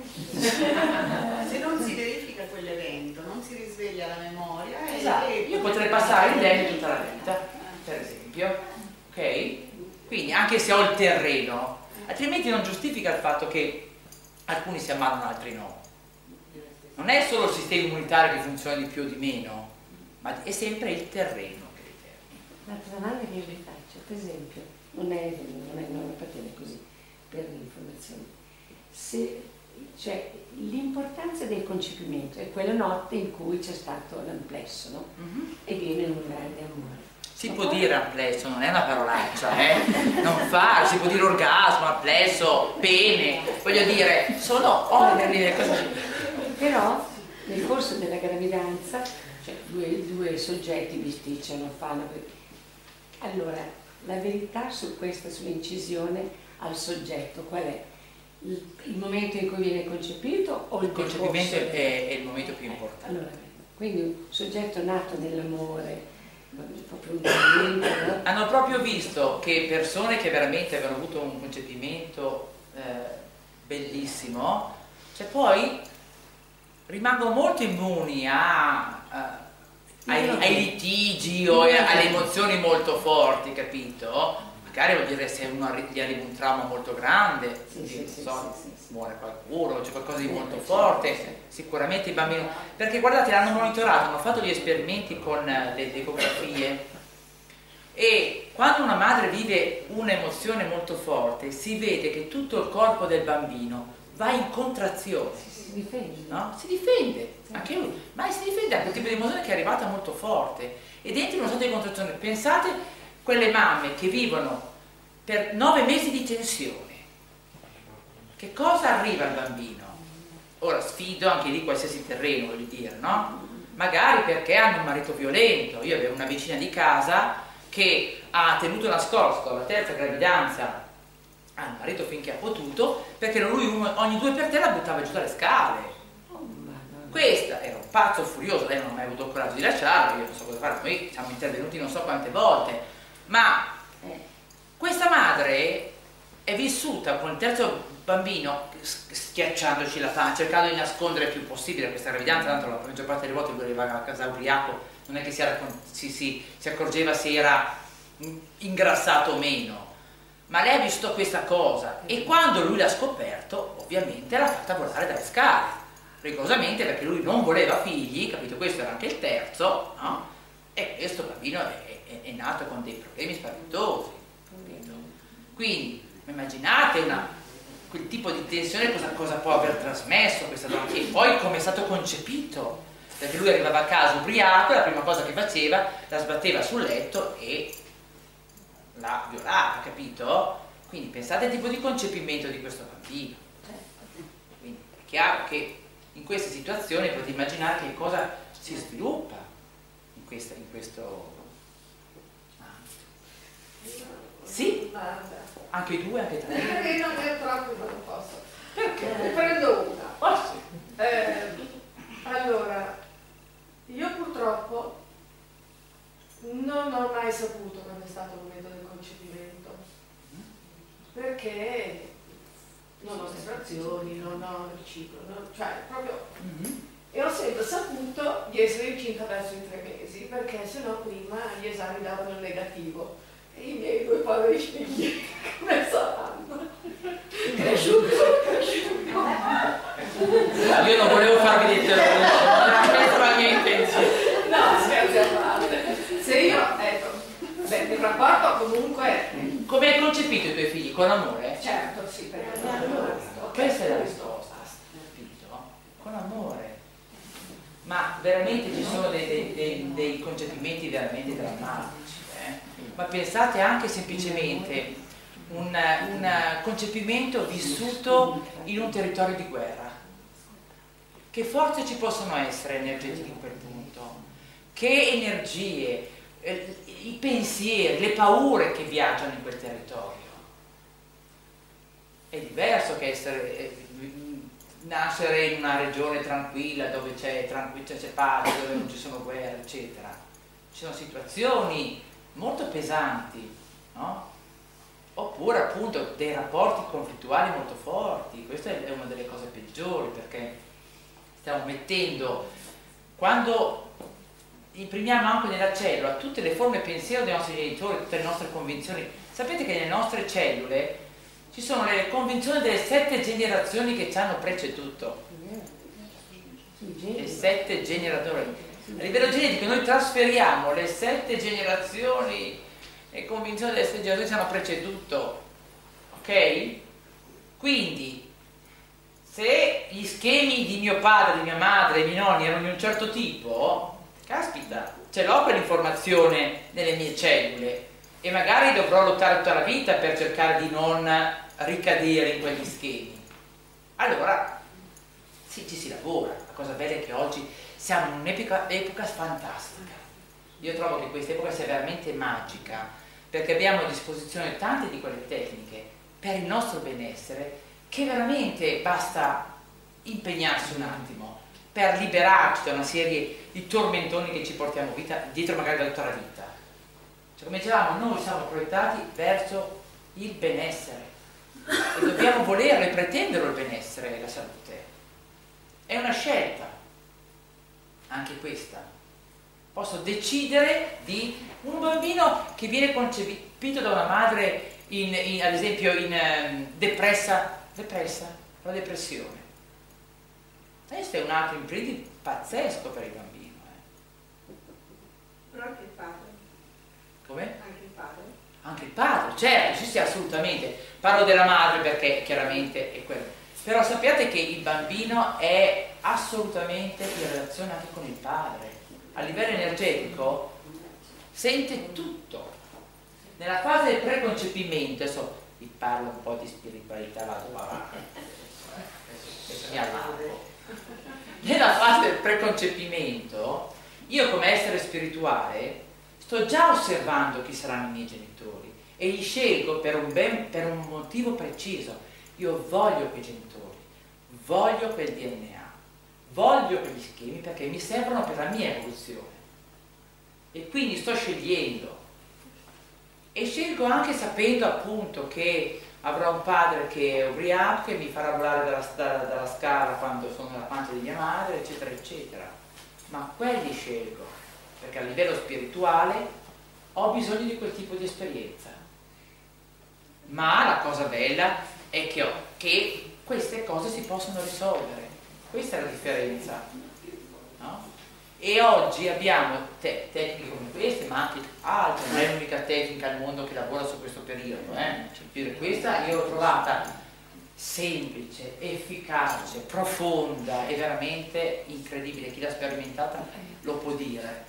Se non si verifica quell'evento, non si risveglia la memoria. Esatto. E Io potrei passare indenne tutta la vita, per esempio, ok? Quindi anche se ho il terreno, altrimenti non giustifica il fatto che alcuni si ammalano, altri no. Non è solo il sistema immunitario che funziona di più o di meno, ma è sempre il terreno che determina. L'altra domanda che io vi faccio, per esempio, non è, non è, non appartiene così per l'informazione, se cioè l'importanza del concepimento è quella notte in cui c'è stato l'amplesso, no? Mm-hmm. E viene un grande amore. Si può dire amplesso, non è una parolaccia, eh? Non fa, si può dire orgasmo, amplesso, pene, voglio dire, sono ordini, cose. Però nel corso della gravidanza, cioè due, due soggetti bisticciano, fanno. Allora, la verità su questa, sull'incisione al soggetto, qual è? Il, il momento in cui viene concepito o il, il concepimento è, è il momento più importante. Allora, quindi un soggetto nato nell'amore, proprio un momento, no? Hanno proprio visto che persone che veramente avevano avuto un concepimento eh, bellissimo, cioè poi rimangono molto immuni a, a, ai, ai litigi o alle emozioni molto forti, capito? Magari vuol dire se uno gli arriva un trauma molto grande, sì, sì, sì, so, sì, sì, muore qualcuno, c'è qualcosa di sì, molto sì, forte, sì. Sicuramente i bambini, perché guardate, l'hanno monitorato, hanno fatto gli esperimenti con le, le ecografie e quando una madre vive un'emozione molto forte si vede che tutto il corpo del bambino va in contrazione, si difende, no? Si difende, anche lui, ma si difende da quel tipo di emozione che è arrivata molto forte ed entra in uno stato di contrazione. Pensate quelle mamme che vivono per nove mesi di tensione, che cosa arriva al bambino? Ora sfido anche lì qualsiasi terreno, voglio dire, no? Magari perché hanno un marito violento. Io avevo una vicina di casa che ha tenuto nascosto la terza gravidanza al marito finché ha potuto, perché lui ogni due per tre la buttava giù dalle scale. Questa era un pazzo furioso, lei non ha mai avuto il coraggio di lasciarlo, io non so cosa fare, noi siamo intervenuti non so quante volte, ma questa madre è vissuta con il terzo bambino schiacciandoci la pancia, cercando di nascondere il più possibile questa gravidanza, tanto la maggior parte delle volte lui arrivava a casa ubriaco, non è che si, era, si, si, si accorgeva se era ingrassato o meno, ma lei ha visto questa cosa e quando lui l'ha scoperto ovviamente l'ha fatta volare dalle scale, rigorosamente, perché lui non voleva figli, capito? Questo era anche il terzo, no? E questo bambino è, è, è nato con dei problemi spaventosi, capito? Quindi immaginate una, quel tipo di tensione, cosa, cosa può aver trasmesso questa donna, e poi come è stato concepito, perché lui arrivava a casa ubriaco e la prima cosa che faceva la sbatteva sul letto e la violava, capito? Quindi pensate al tipo di concepimento di questo bambino. Quindi è chiaro che in queste situazioni potete immaginare che cosa si sviluppa in, questa, in questo ambito. Sì? Anche due, anche tre? Perché non è troppo, non posso. Perché? Ne prendo una. Oh, sì. Eh, allora, io purtroppo non ho mai saputo quando è stato il momento del concepimento, perché non ho distrazioni, non ho riciclo, non, cioè proprio... Mm-hmm. E ho sempre saputo di essere incinta verso i tre mesi, perché sennò prima gli esami davano il negativo. E i miei due poveri figli come saranno? Cresciuti, cresciuti. Io non volevo farvi l'intervento, non era questa la mia intenzione. No, scherzi a parte. Se io, ecco, beh, il rapporto comunque... Come hai concepito i tuoi figli? Con amore? Certo, sì, perché... Questa è la risposta, capito? Con amore. Ma veramente ci sono dei, dei, dei, dei concepimenti veramente drammatici, eh? Ma pensate anche semplicemente un, un concepimento vissuto in un territorio di guerra. che forze ci possono essere energetiche in quel punto, che energie, eh, i pensieri, le paure che viaggiano in quel territorio. È diverso che essere, eh, nascere in una regione tranquilla dove c'è c'è pace, dove non ci sono guerre, eccetera. Ci sono situazioni molto pesanti, no? Oppure appunto dei rapporti conflittuali molto forti. Questa è una delle cose peggiori, perché stiamo mettendo, quando imprimiamo anche nella cellula tutte le forme pensiero dei nostri genitori, tutte le nostre convinzioni. Sapete che nelle nostre cellule ci sono le convinzioni delle sette generazioni che ci hanno preceduto. Le sette generazioni. A livello genetico noi trasferiamo le sette generazioni e convinzioni delle sette generazioni che ci hanno preceduto. Ok? Quindi, se gli schemi di mio padre, di mia madre, dei miei nonni erano di un certo tipo, caspita, ce l'ho quell'informazione nelle mie cellule e magari dovrò lottare tutta la vita per cercare di non ricadere in quegli schemi. Allora, sì, ci si lavora. La cosa bella è che oggi siamo in un'epoca epoca fantastica. Io trovo che questa epoca sia veramente magica, perché abbiamo a disposizione tante di quelle tecniche per il nostro benessere, che veramente basta impegnarsi un attimo per liberarci da una serie di tormentoni che ci portiamo vita, dietro magari da tutta la vita. Cioè, come dicevamo, noi siamo proiettati verso il benessere e dobbiamo volerlo e pretenderlo il benessere e la salute. È una scelta, anche questa. Posso decidere di un bambino che viene concepito da una madre in, in, ad esempio in um, depressa, depressa, la depressione. Questo è un altro imprinting pazzesco per il bambino. Eh. Però anche il padre. Come? Anche il padre. Anche il padre, certo, sì, sì, assolutamente. Parlo della madre perché chiaramente è quello. Però sappiate che il bambino è assolutamente in relazione anche con il padre. A livello energetico sente tutto. Nella fase del preconcepimento, adesso vi parlo un po' di spiritualità, vado avanti. Adesso mi allargo. Nella fase del preconcepimento, io come essere spirituale sto già osservando chi saranno i miei genitori e li scelgo per un, ben, per un motivo preciso. Io voglio quei genitori, voglio quel D N A, voglio quegli schemi perché mi servono per la mia evoluzione. E quindi sto scegliendo. E scelgo anche sapendo appunto che avrò un padre che è ubriaco, che mi farà volare dalla, dalla, dalla scala quando sono nella pancia di mia madre, eccetera, eccetera. Ma quelli scelgo, perché a livello spirituale ho bisogno di quel tipo di esperienza. Ma la cosa bella è che, ho, che queste cose si possono risolvere. Questa è la differenza, no? E oggi abbiamo te tecniche come queste, ma anche altre, non è l'unica tecnica al mondo che lavora su questo periodo. Eh? Questa io l'ho trovata semplice, efficace, profonda e veramente incredibile. Chi l'ha sperimentata lo può dire.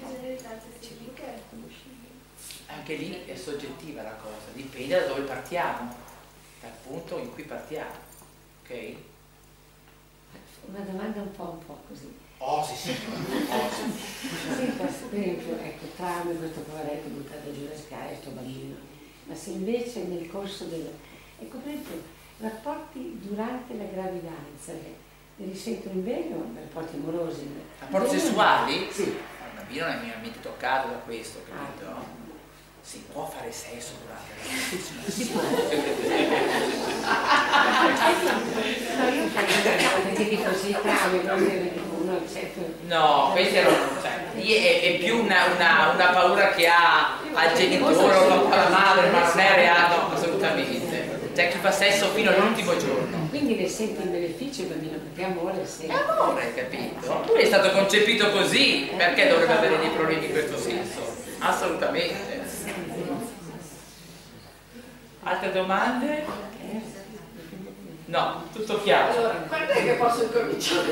Anche lì è soggettiva la cosa, dipende da dove partiamo, dal punto in cui partiamo. Ok? Una domanda un po', un po' così. Oh sì sì, oh, sì. Sì, per esempio, ecco, tramite questo poveretto buttato giù da scala, questo bambino, ma se invece nel corso del... Ecco, per esempio, rapporti durante la gravidanza, ne risentono invece rapporti amorosi? Rapporti sessuali? Sì. Il bambino non è minimamente toccato da questo, capito? Ah. Si può fare sesso durante la gravidanza? Si può. Perché tipo si trame, no, questa cioè, è, è più una, una, una paura che ha al genitore o alla madre, ma non è reato assolutamente. C'è chi fa sesso fino all'ultimo giorno. Quindi ne senti il beneficio il bambino, perché amore senti. È amore, capito? Lui è stato concepito così, perché dovrebbe avere dei problemi in questo senso? Assolutamente. Altre domande? No, tutto chiaro. Allora, quando è che posso incominciare?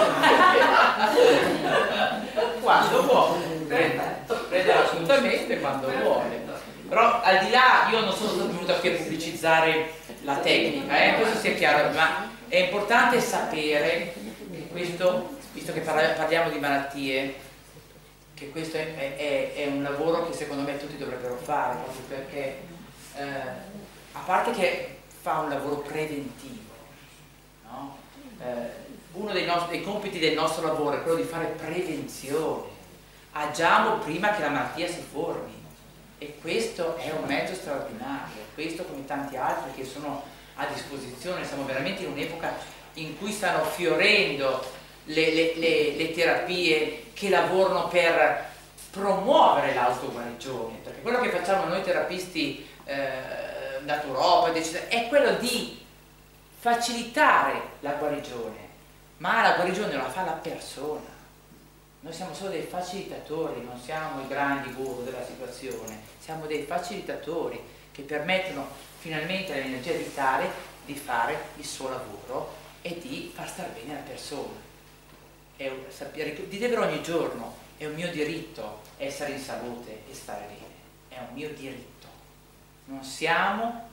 Quando vuole. Prende assolutamente quando vuole. Però al di là, io non sono venuta qui a pubblicizzare la tecnica, eh? Questo sia chiaro, ma è importante sapere che questo, visto che parla, parliamo di malattie, che questo è, è, è un lavoro che secondo me tutti dovrebbero fare, proprio perché eh, a parte che fa un lavoro preventivo, no? eh, uno dei, nostri, dei compiti del nostro lavoro è quello di fare prevenzione, agiamo prima che la malattia si formi, e questo è un mezzo straordinario, questo come tanti altri che sono a disposizione. Siamo veramente in un'epoca in cui stanno fiorendo le, le, le, le terapie che lavorano per promuovere l'autoguarigione, perché quello che facciamo noi terapisti eh, naturopati è quello di facilitare la guarigione, ma la guarigione la fa la persona. Noi siamo solo dei facilitatori, non siamo i grandi guru della situazione, siamo dei facilitatori che permettono finalmente all'energia vitale di fare il suo lavoro e di far star bene la persona. È un, sapere, di dire ogni giorno, è un mio diritto essere in salute e stare bene, è un mio diritto. Non siamo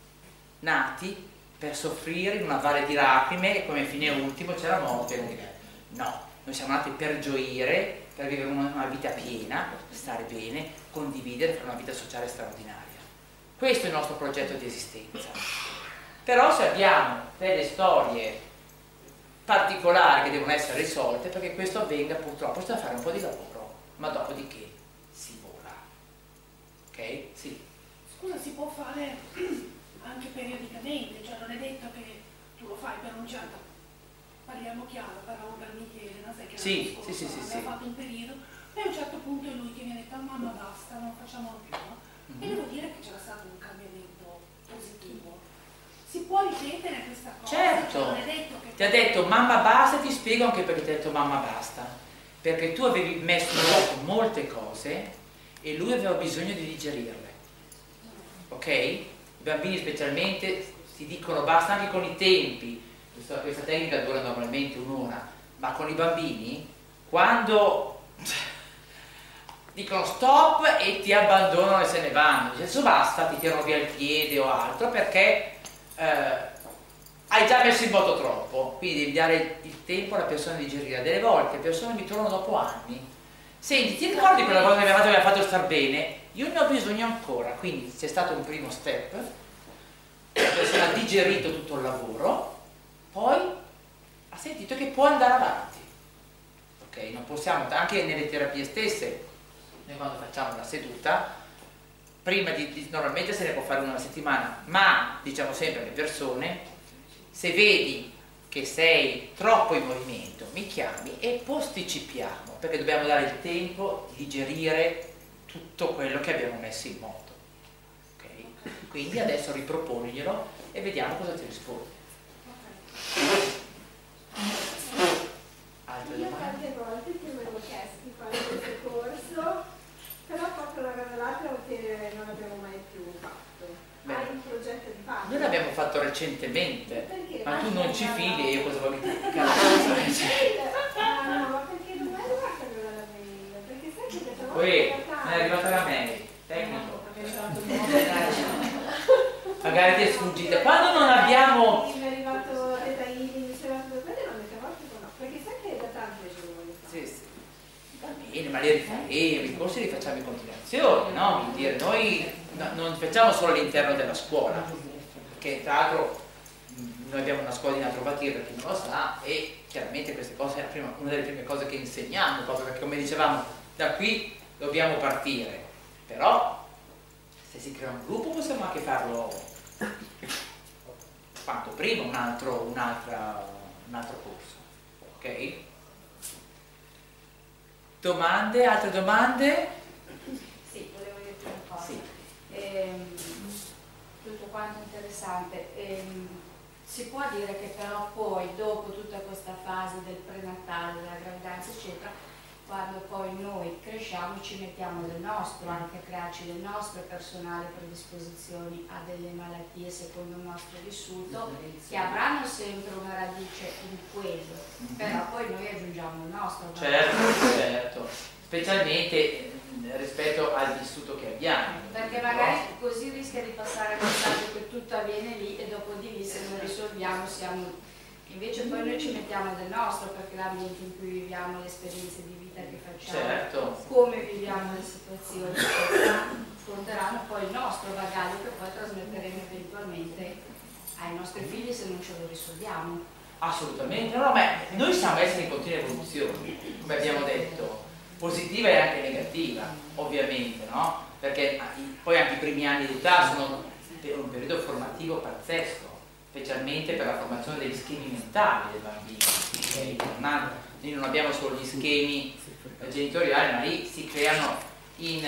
nati per soffrire in una valle di lacrime e come fine ultimo c'è la morte. No. Noi siamo nati per gioire, per vivere una, una vita piena, stare bene, condividere, fare una vita sociale straordinaria. Questo è il nostro progetto di esistenza. Però se abbiamo delle storie particolari che devono essere risolte, perché questo avvenga purtroppo c'è da fare un po' di lavoro, ma dopodiché si vola. Ok? Sì. Scusa, si può fare anche periodicamente, cioè non è detto che tu lo fai per un certo. Parliamo chiaro, parliamo per Michele, no? Sai che sì, scorso, sì, sì, sì, abbiamo sì. fatto un periodo, poi a un certo punto è lui che mi ha detto: mamma basta, non facciamolo più, no? Mm-hmm. E devo dire che c'era stato un cambiamento positivo. Si può ripetere questa cosa? Certo, cioè, non è detto che ti ha detto mamma basta, ti spiego anche perché ti ha detto mamma basta, perché tu avevi messo in gioco molte cose e lui aveva bisogno di digerirle, ok? I bambini specialmente ti dicono basta anche con i tempi. Questa, questa tecnica dura normalmente un'ora, ma con i bambini quando dicono stop e ti abbandonano e se ne vanno, adesso basta, ti tirano via il piede o altro perché eh, hai già messo in moto troppo, quindi devi dare il tempo alla persona di digerire. Delle volte le persone mi tornano dopo anni: senti, ti ricordi quella cosa che mi aveva fatto star bene? Io ne ho bisogno ancora. Quindi c'è stato un primo step, la persona ha digerito tutto il lavoro, poi ha sentito che può andare avanti, ok? Non possiamo, anche nelle terapie stesse, noi quando facciamo una seduta, prima di, di normalmente se ne può fare una alla settimana, ma diciamo sempre alle persone: se vedi che sei troppo in movimento mi chiami e posticipiamo, perché dobbiamo dare il tempo di digerire tutto quello che abbiamo messo in moto, ok? Quindi adesso riproponiglielo e vediamo cosa ti risponde. Altre Io domande? tante volte ti avevo chiesto di fare questo corso, però proprio una cosa l'altra che non abbiamo mai più fatto. Beh, Hai un progetto di farlo? noi l'abbiamo fatto recentemente, Perché? ma tu non ci fidi e io cosa voglio dire? Ah, no, ma perché non è arrivata allora la mail? Perché sai che questa volta Poi in realtà- è arrivata la mail, tecnico. Magari ti è sfuggita. Quando non abbiamo... Mi è arrivato dettaglini, mi è arrivato quello e non mi chiamato no, perché sai che da tanto io lo voglio fare. Sì, sì. Va bene, ma li rifaremo, i corsi li facciamo in continuazione, no? Quindi dire, noi no, non facciamo solo all'interno della scuola, perché tra l'altro mh, noi abbiamo una scuola di naturopatia, per chi non lo sa, e chiaramente queste cose è la prima, una delle prime cose che insegniamo, proprio perché come dicevamo, da qui dobbiamo partire, però se si crea un gruppo possiamo anche farlo quanto prima un altro, un altra, un altro corso, ok? Domande? Altre domande? Sì, volevo dirti una cosa. Sì. Ehm, tutto quanto interessante. Ehm, si può dire che però poi, dopo tutta questa fase del prenatale, della gravidanza, eccetera, quando poi noi cresciamo ci mettiamo del nostro, anche a crearci le nostre personali predisposizioni a delle malattie secondo il nostro vissuto, che avranno sempre una radice in quello, però poi noi aggiungiamo il nostro. Certo, certo, specialmente rispetto al vissuto che abbiamo. Perché magari così rischia di passare il messaggio che tutto avviene lì e dopo di lì se non risolviamo siamo Invece poi noi ci mettiamo del nostro, perché l'ambiente in cui viviamo, le esperienze di vita che facciamo, Certo. come viviamo le situazioni, porteranno poi il nostro bagaglio che poi trasmetteremo eventualmente ai nostri figli se non ce lo risolviamo. Assolutamente, no, no, ma noi siamo esseri in continua evoluzione, come abbiamo detto, positiva e anche negativa, ovviamente, no? Perché poi anche i primi anni di età sono un periodo formativo pazzesco, specialmente per la formazione degli schemi mentali del bambino. Okay? Noi non abbiamo solo gli schemi genitoriali, ma lì si creano in,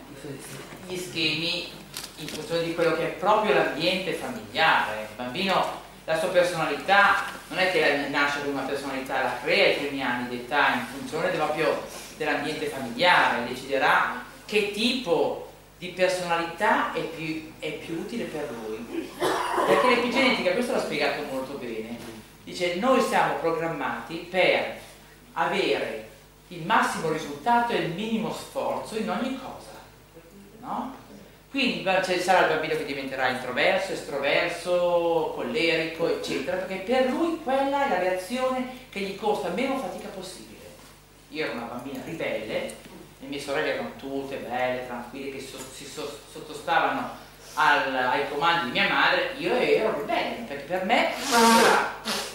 gli schemi in funzione di quello che è proprio l'ambiente familiare. Il bambino, la sua personalità, non è che nasce con una personalità, la crea ai primi anni di età in funzione proprio dell'ambiente familiare, deciderà che tipo di personalità è più, è più utile per lui. Perché l'epigenetica, questo l'ha spiegato molto bene, dice noi siamo programmati per avere il massimo risultato e il minimo sforzo in ogni cosa, no? Quindi cioè, sarà il bambino che diventerà introverso, estroverso, collerico, eccetera, perché per lui quella è la reazione che gli costa meno fatica possibile. Io ero una bambina ribelle, le mie sorelle erano tutte belle, tranquille, che so, si so, sottostavano al, ai comandi di mia madre, io ero ribelle, perché per me era,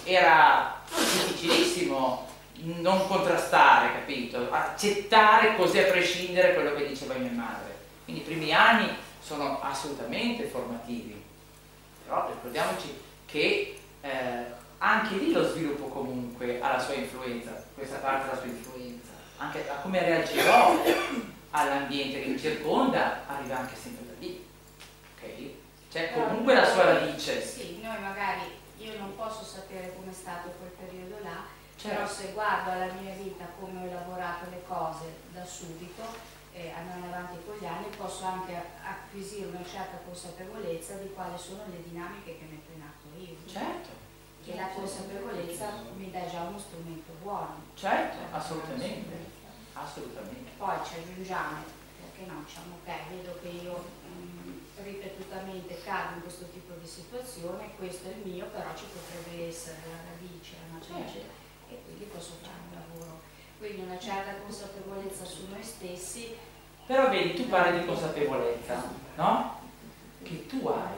era difficilissimo non contrastare, capito? Accettare così a prescindere quello che diceva mia madre. Quindi i primi anni sono assolutamente formativi, però ricordiamoci che eh, anche lì lo sviluppo comunque ha la sua influenza, questa parte ha la sua influenza, anche a come reagirò all'ambiente che mi circonda arriva anche sempre da lì, ok? C'è comunque la sua radice. Sì, noi magari, io non posso sapere com'è stato quel periodo là, certo. Però se guardo alla mia vita come ho elaborato le cose da subito, Eh, andando avanti con gli anni, posso anche acquisire una certa consapevolezza di quali sono le dinamiche che metto in atto io. Certo. E la consapevolezza mi dà già uno strumento buono. Certo, assolutamente. Assolutamente. Poi ci aggiungiamo, perché no, diciamo ok, vedo che io mh, ripetutamente cado in questo tipo di situazione, questo è il mio, però ci potrebbe essere la radice, la matrice, e quindi posso fare un lavoro. Quindi una certa consapevolezza su noi stessi. Però vedi, tu parli di consapevolezza, no? Che tu hai.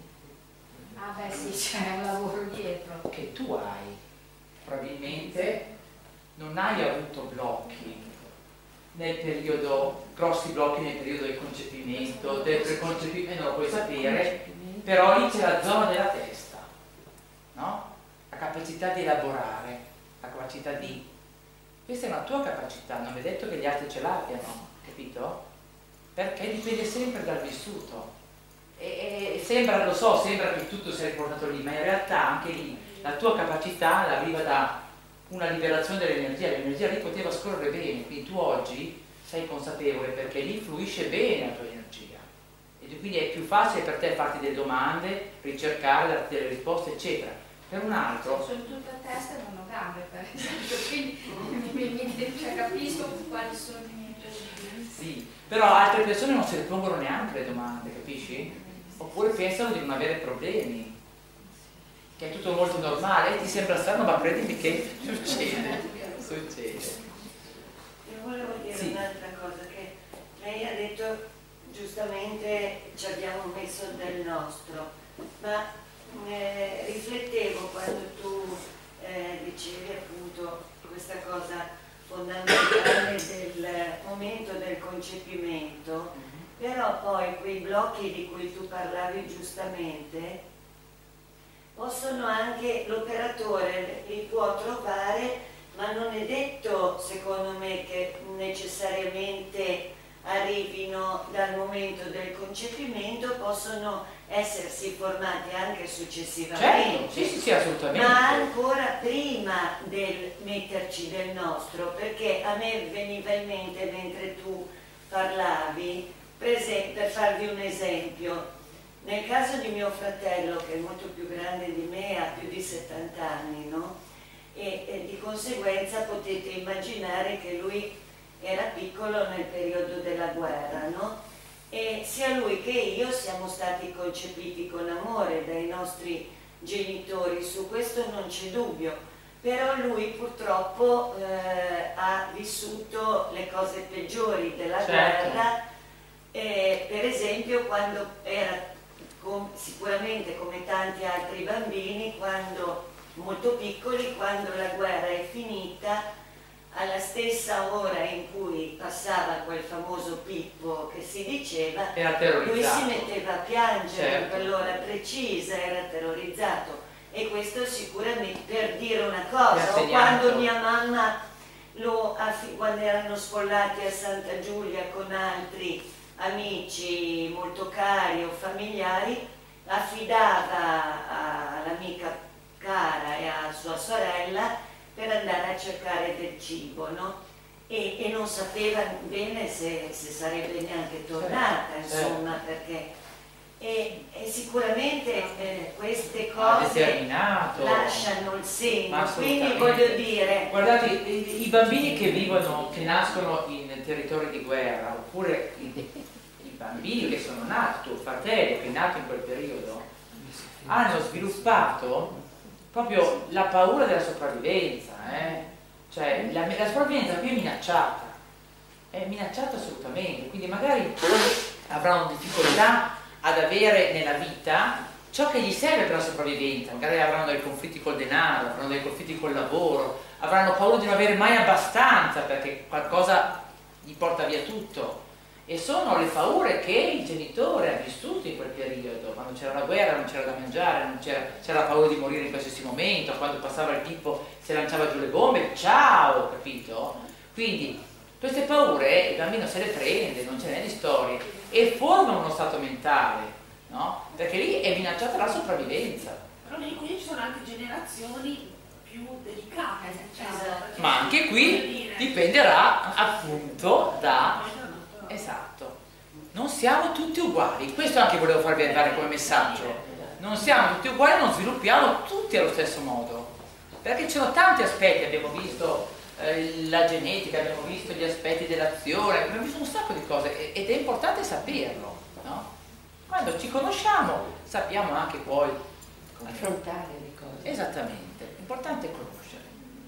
Ah beh sì, c'è un lavoro dietro. Che tu hai. Probabilmente non hai avuto blocchi nel periodo, grossi blocchi nel periodo del concepimento, del preconcepimento, non lo puoi sapere, però lì c'è la zona della testa, no? La capacità di elaborare, la capacità di... Questa è una tua capacità, non è detto che gli altri ce l'abbiano, capito? Perché dipende sempre dal vissuto. E, e sembra, lo so, sembra che tutto sia riportato lì, ma in realtà anche lì la tua capacità arriva da una liberazione dell'energia, l'energia lì poteva scorrere bene, quindi tu oggi sei consapevole perché lì fluisce bene la tua energia. E quindi è più facile per te farti delle domande, ricercare, darti delle risposte, eccetera. Per un altro... Sono tutta testa e non ho gambe, per esempio, quindi mi, mi, mi, cioè, capisco quali sono i miei problemi. Sì, però altre persone non se le pongono neanche le domande, capisci? Oppure pensano di non avere problemi, che è tutto molto normale, e ti sembra strano, ma credimi che succede, succede. Io volevo dire Sì. un'altra cosa, che lei ha detto giustamente ci abbiamo messo del nostro, ma Eh, riflettevo quando tu eh, dicevi appunto questa cosa fondamentale del momento del concepimento, però poi quei blocchi di cui tu parlavi giustamente possono anche, l'operatore li può trovare, ma non è detto secondo me che necessariamente arrivino dal momento del concepimento, possono essersi formati anche successivamente, certo, sì, sì, sì, assolutamente. ma ancora prima del metterci del nostro, perché a me veniva in mente mentre tu parlavi, per, esempio, per farvi un esempio, nel caso di mio fratello, che è molto più grande di me, ha più di settanta anni, no? E, e di conseguenza potete immaginare che lui era piccolo nel periodo della guerra, no? E sia lui che io siamo stati concepiti con amore dai nostri genitori, su questo non c'è dubbio, però lui purtroppo eh, ha vissuto le cose peggiori della Certo. guerra, eh, per esempio quando era com- sicuramente come tanti altri bambini, quando molto piccoli, quando la guerra è finita, alla stessa ora in cui passava quel famoso Pippo che si diceva, Era lui terrorizzato. si metteva a piangere Certo. in quell'ora precisa, era terrorizzato, e questo sicuramente per dire una Mi ha cosa. O segnato. quando mia mamma, lo, affi- quando erano sfollati a Santa Giulia con altri amici molto cari o familiari, affidava all'amica cara e a sua sorella per andare a cercare del cibo, no? E, e non sapeva bene se, se sarebbe neanche tornata, Certo. insomma, perché e, e sicuramente eh, queste Ha cose determinato. lasciano il segno, Ma quindi assolutamente. voglio dire, Guardate, i, i bambini che vivono, che nascono in territori di guerra, oppure i, i bambini che sono nati, tuo fratello che è nato in quel periodo, hanno sviluppato proprio la paura della sopravvivenza, eh? Cioè la, la sopravvivenza qui è minacciata, è minacciata assolutamente, quindi magari avranno difficoltà ad avere nella vita ciò che gli serve per la sopravvivenza, magari avranno dei conflitti col denaro, avranno dei conflitti col lavoro, avranno paura di non avere mai abbastanza perché qualcosa gli porta via tutto. E sono le paure che il genitore ha vissuto in quel periodo, quando c'era la guerra, non c'era da mangiare, non c'era, c'era la paura di morire in qualsiasi momento, quando passava il Pippo si lanciava giù le bombe, ciao, capito? Quindi queste paure il bambino se le prende, non ce n'è di storie, e formano uno stato mentale, no? Perché lì è minacciata la sopravvivenza. Però lì qui ci sono anche generazioni più delicate, diciamo, Esatto. perché, Ma anche voglio qui dire, dipenderà appunto da... Esatto, non siamo tutti uguali, questo anche volevo farvi arrivare come messaggio, non siamo tutti uguali, non sviluppiamo tutti allo stesso modo, perché ci sono tanti aspetti, abbiamo visto eh, la genetica, abbiamo visto gli aspetti dell'azione, abbiamo visto un sacco di cose ed è importante saperlo, no? Quando ci conosciamo sappiamo anche poi affrontare le cose. Esattamente, è importante conoscere.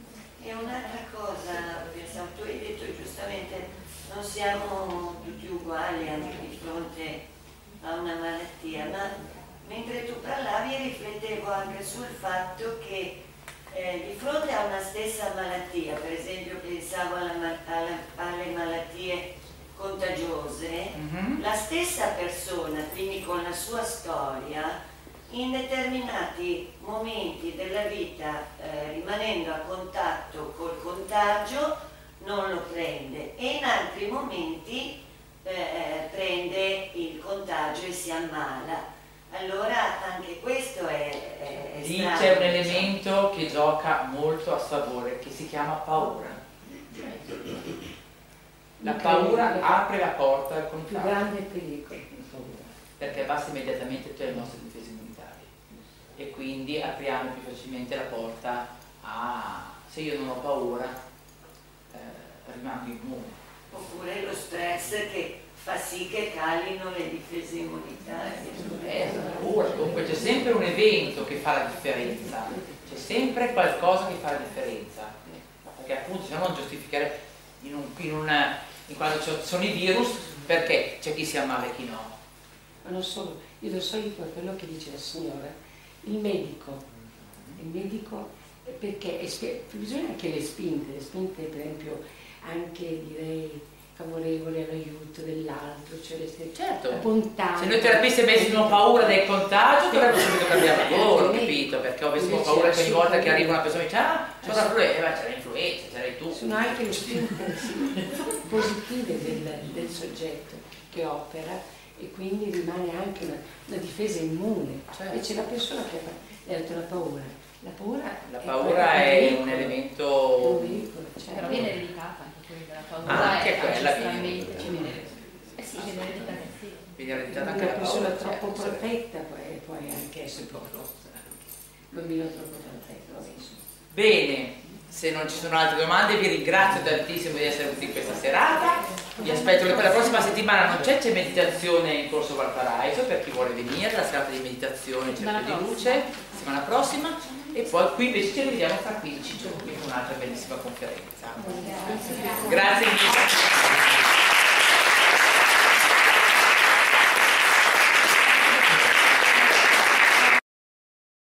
e un'altra cosa, pensavo, tu hai detto giustamente, non siamo tutti uguali anche di fronte a una malattia, ma mentre tu parlavi riflettevo anche sul fatto che eh, di fronte a una stessa malattia, per esempio pensavo alla, alla, alle malattie contagiose, Mm-hmm. la stessa persona, quindi con la sua storia, in determinati momenti della vita, eh, rimanendo a contatto col contagio, non lo prende, e in altri momenti eh, prende il contagio e si ammala. Allora anche questo è, è, è Lì strano, c'è un diciamo. elemento che gioca molto a favore, che si chiama paura. La paura apre la porta al Il più contagio, grande pericolo, la paura. perché abbassa immediatamente tutte le nostre difese immunitarie e quindi apriamo più facilmente la porta a, se io non ho paura, eh, rimango immune. Oppure lo stress che fa sì che calino le difese immunitarie. Eh, la paura, comunque c'è sempre un evento che fa la differenza, c'è sempre qualcosa che fa la differenza, perché appunto se no non giustificare in, un, in, una, in quando ci sono i virus, perché c'è chi si ammala e chi no. Ma non solo, io lo so io per quello che dice la signora, il medico, il medico perché è, bisogna anche le spinte, le spinte per esempio anche direi favorevoli all'aiuto dell'altro, cioè le Certo, la bontà. se noi terapisti avessimo paura del contagio dovremmo subito cambiare lavoro, capito? Perché avessimo paura che ogni volta che arriva una persona e dice ah c'è l'influenza, c'è l'influenza, c'erai tu. Sono anche le spinte positive del, del soggetto che opera e quindi rimane anche una, una difesa immune. Certo. Invece la persona che ha detto la paura, la paura, La è paura quella- è pericolo, un è un elemento... pericolo, certo. Però viene ereditata anche quella, la paura Anche è quella ancestralmente, viene. cioè viene, eh sì, viene ereditata, sì. Viene ereditata anche Una la persona paura. troppo certo, protetta può, può anche essere poco. Un bambino troppo protetto, adesso. Bene, se non ci sono altre domande vi ringrazio tantissimo di essere venuti questa serata Vi aspetto che per la prossima settimana non c'è, c'è meditazione in corso Valparaíso per chi vuole venire, la serata di meditazione Cerchio di Luce, settimana prossima, e poi qui invece ci rivediamo fra quindici giorni con un'altra bellissima conferenza. Grazie mille.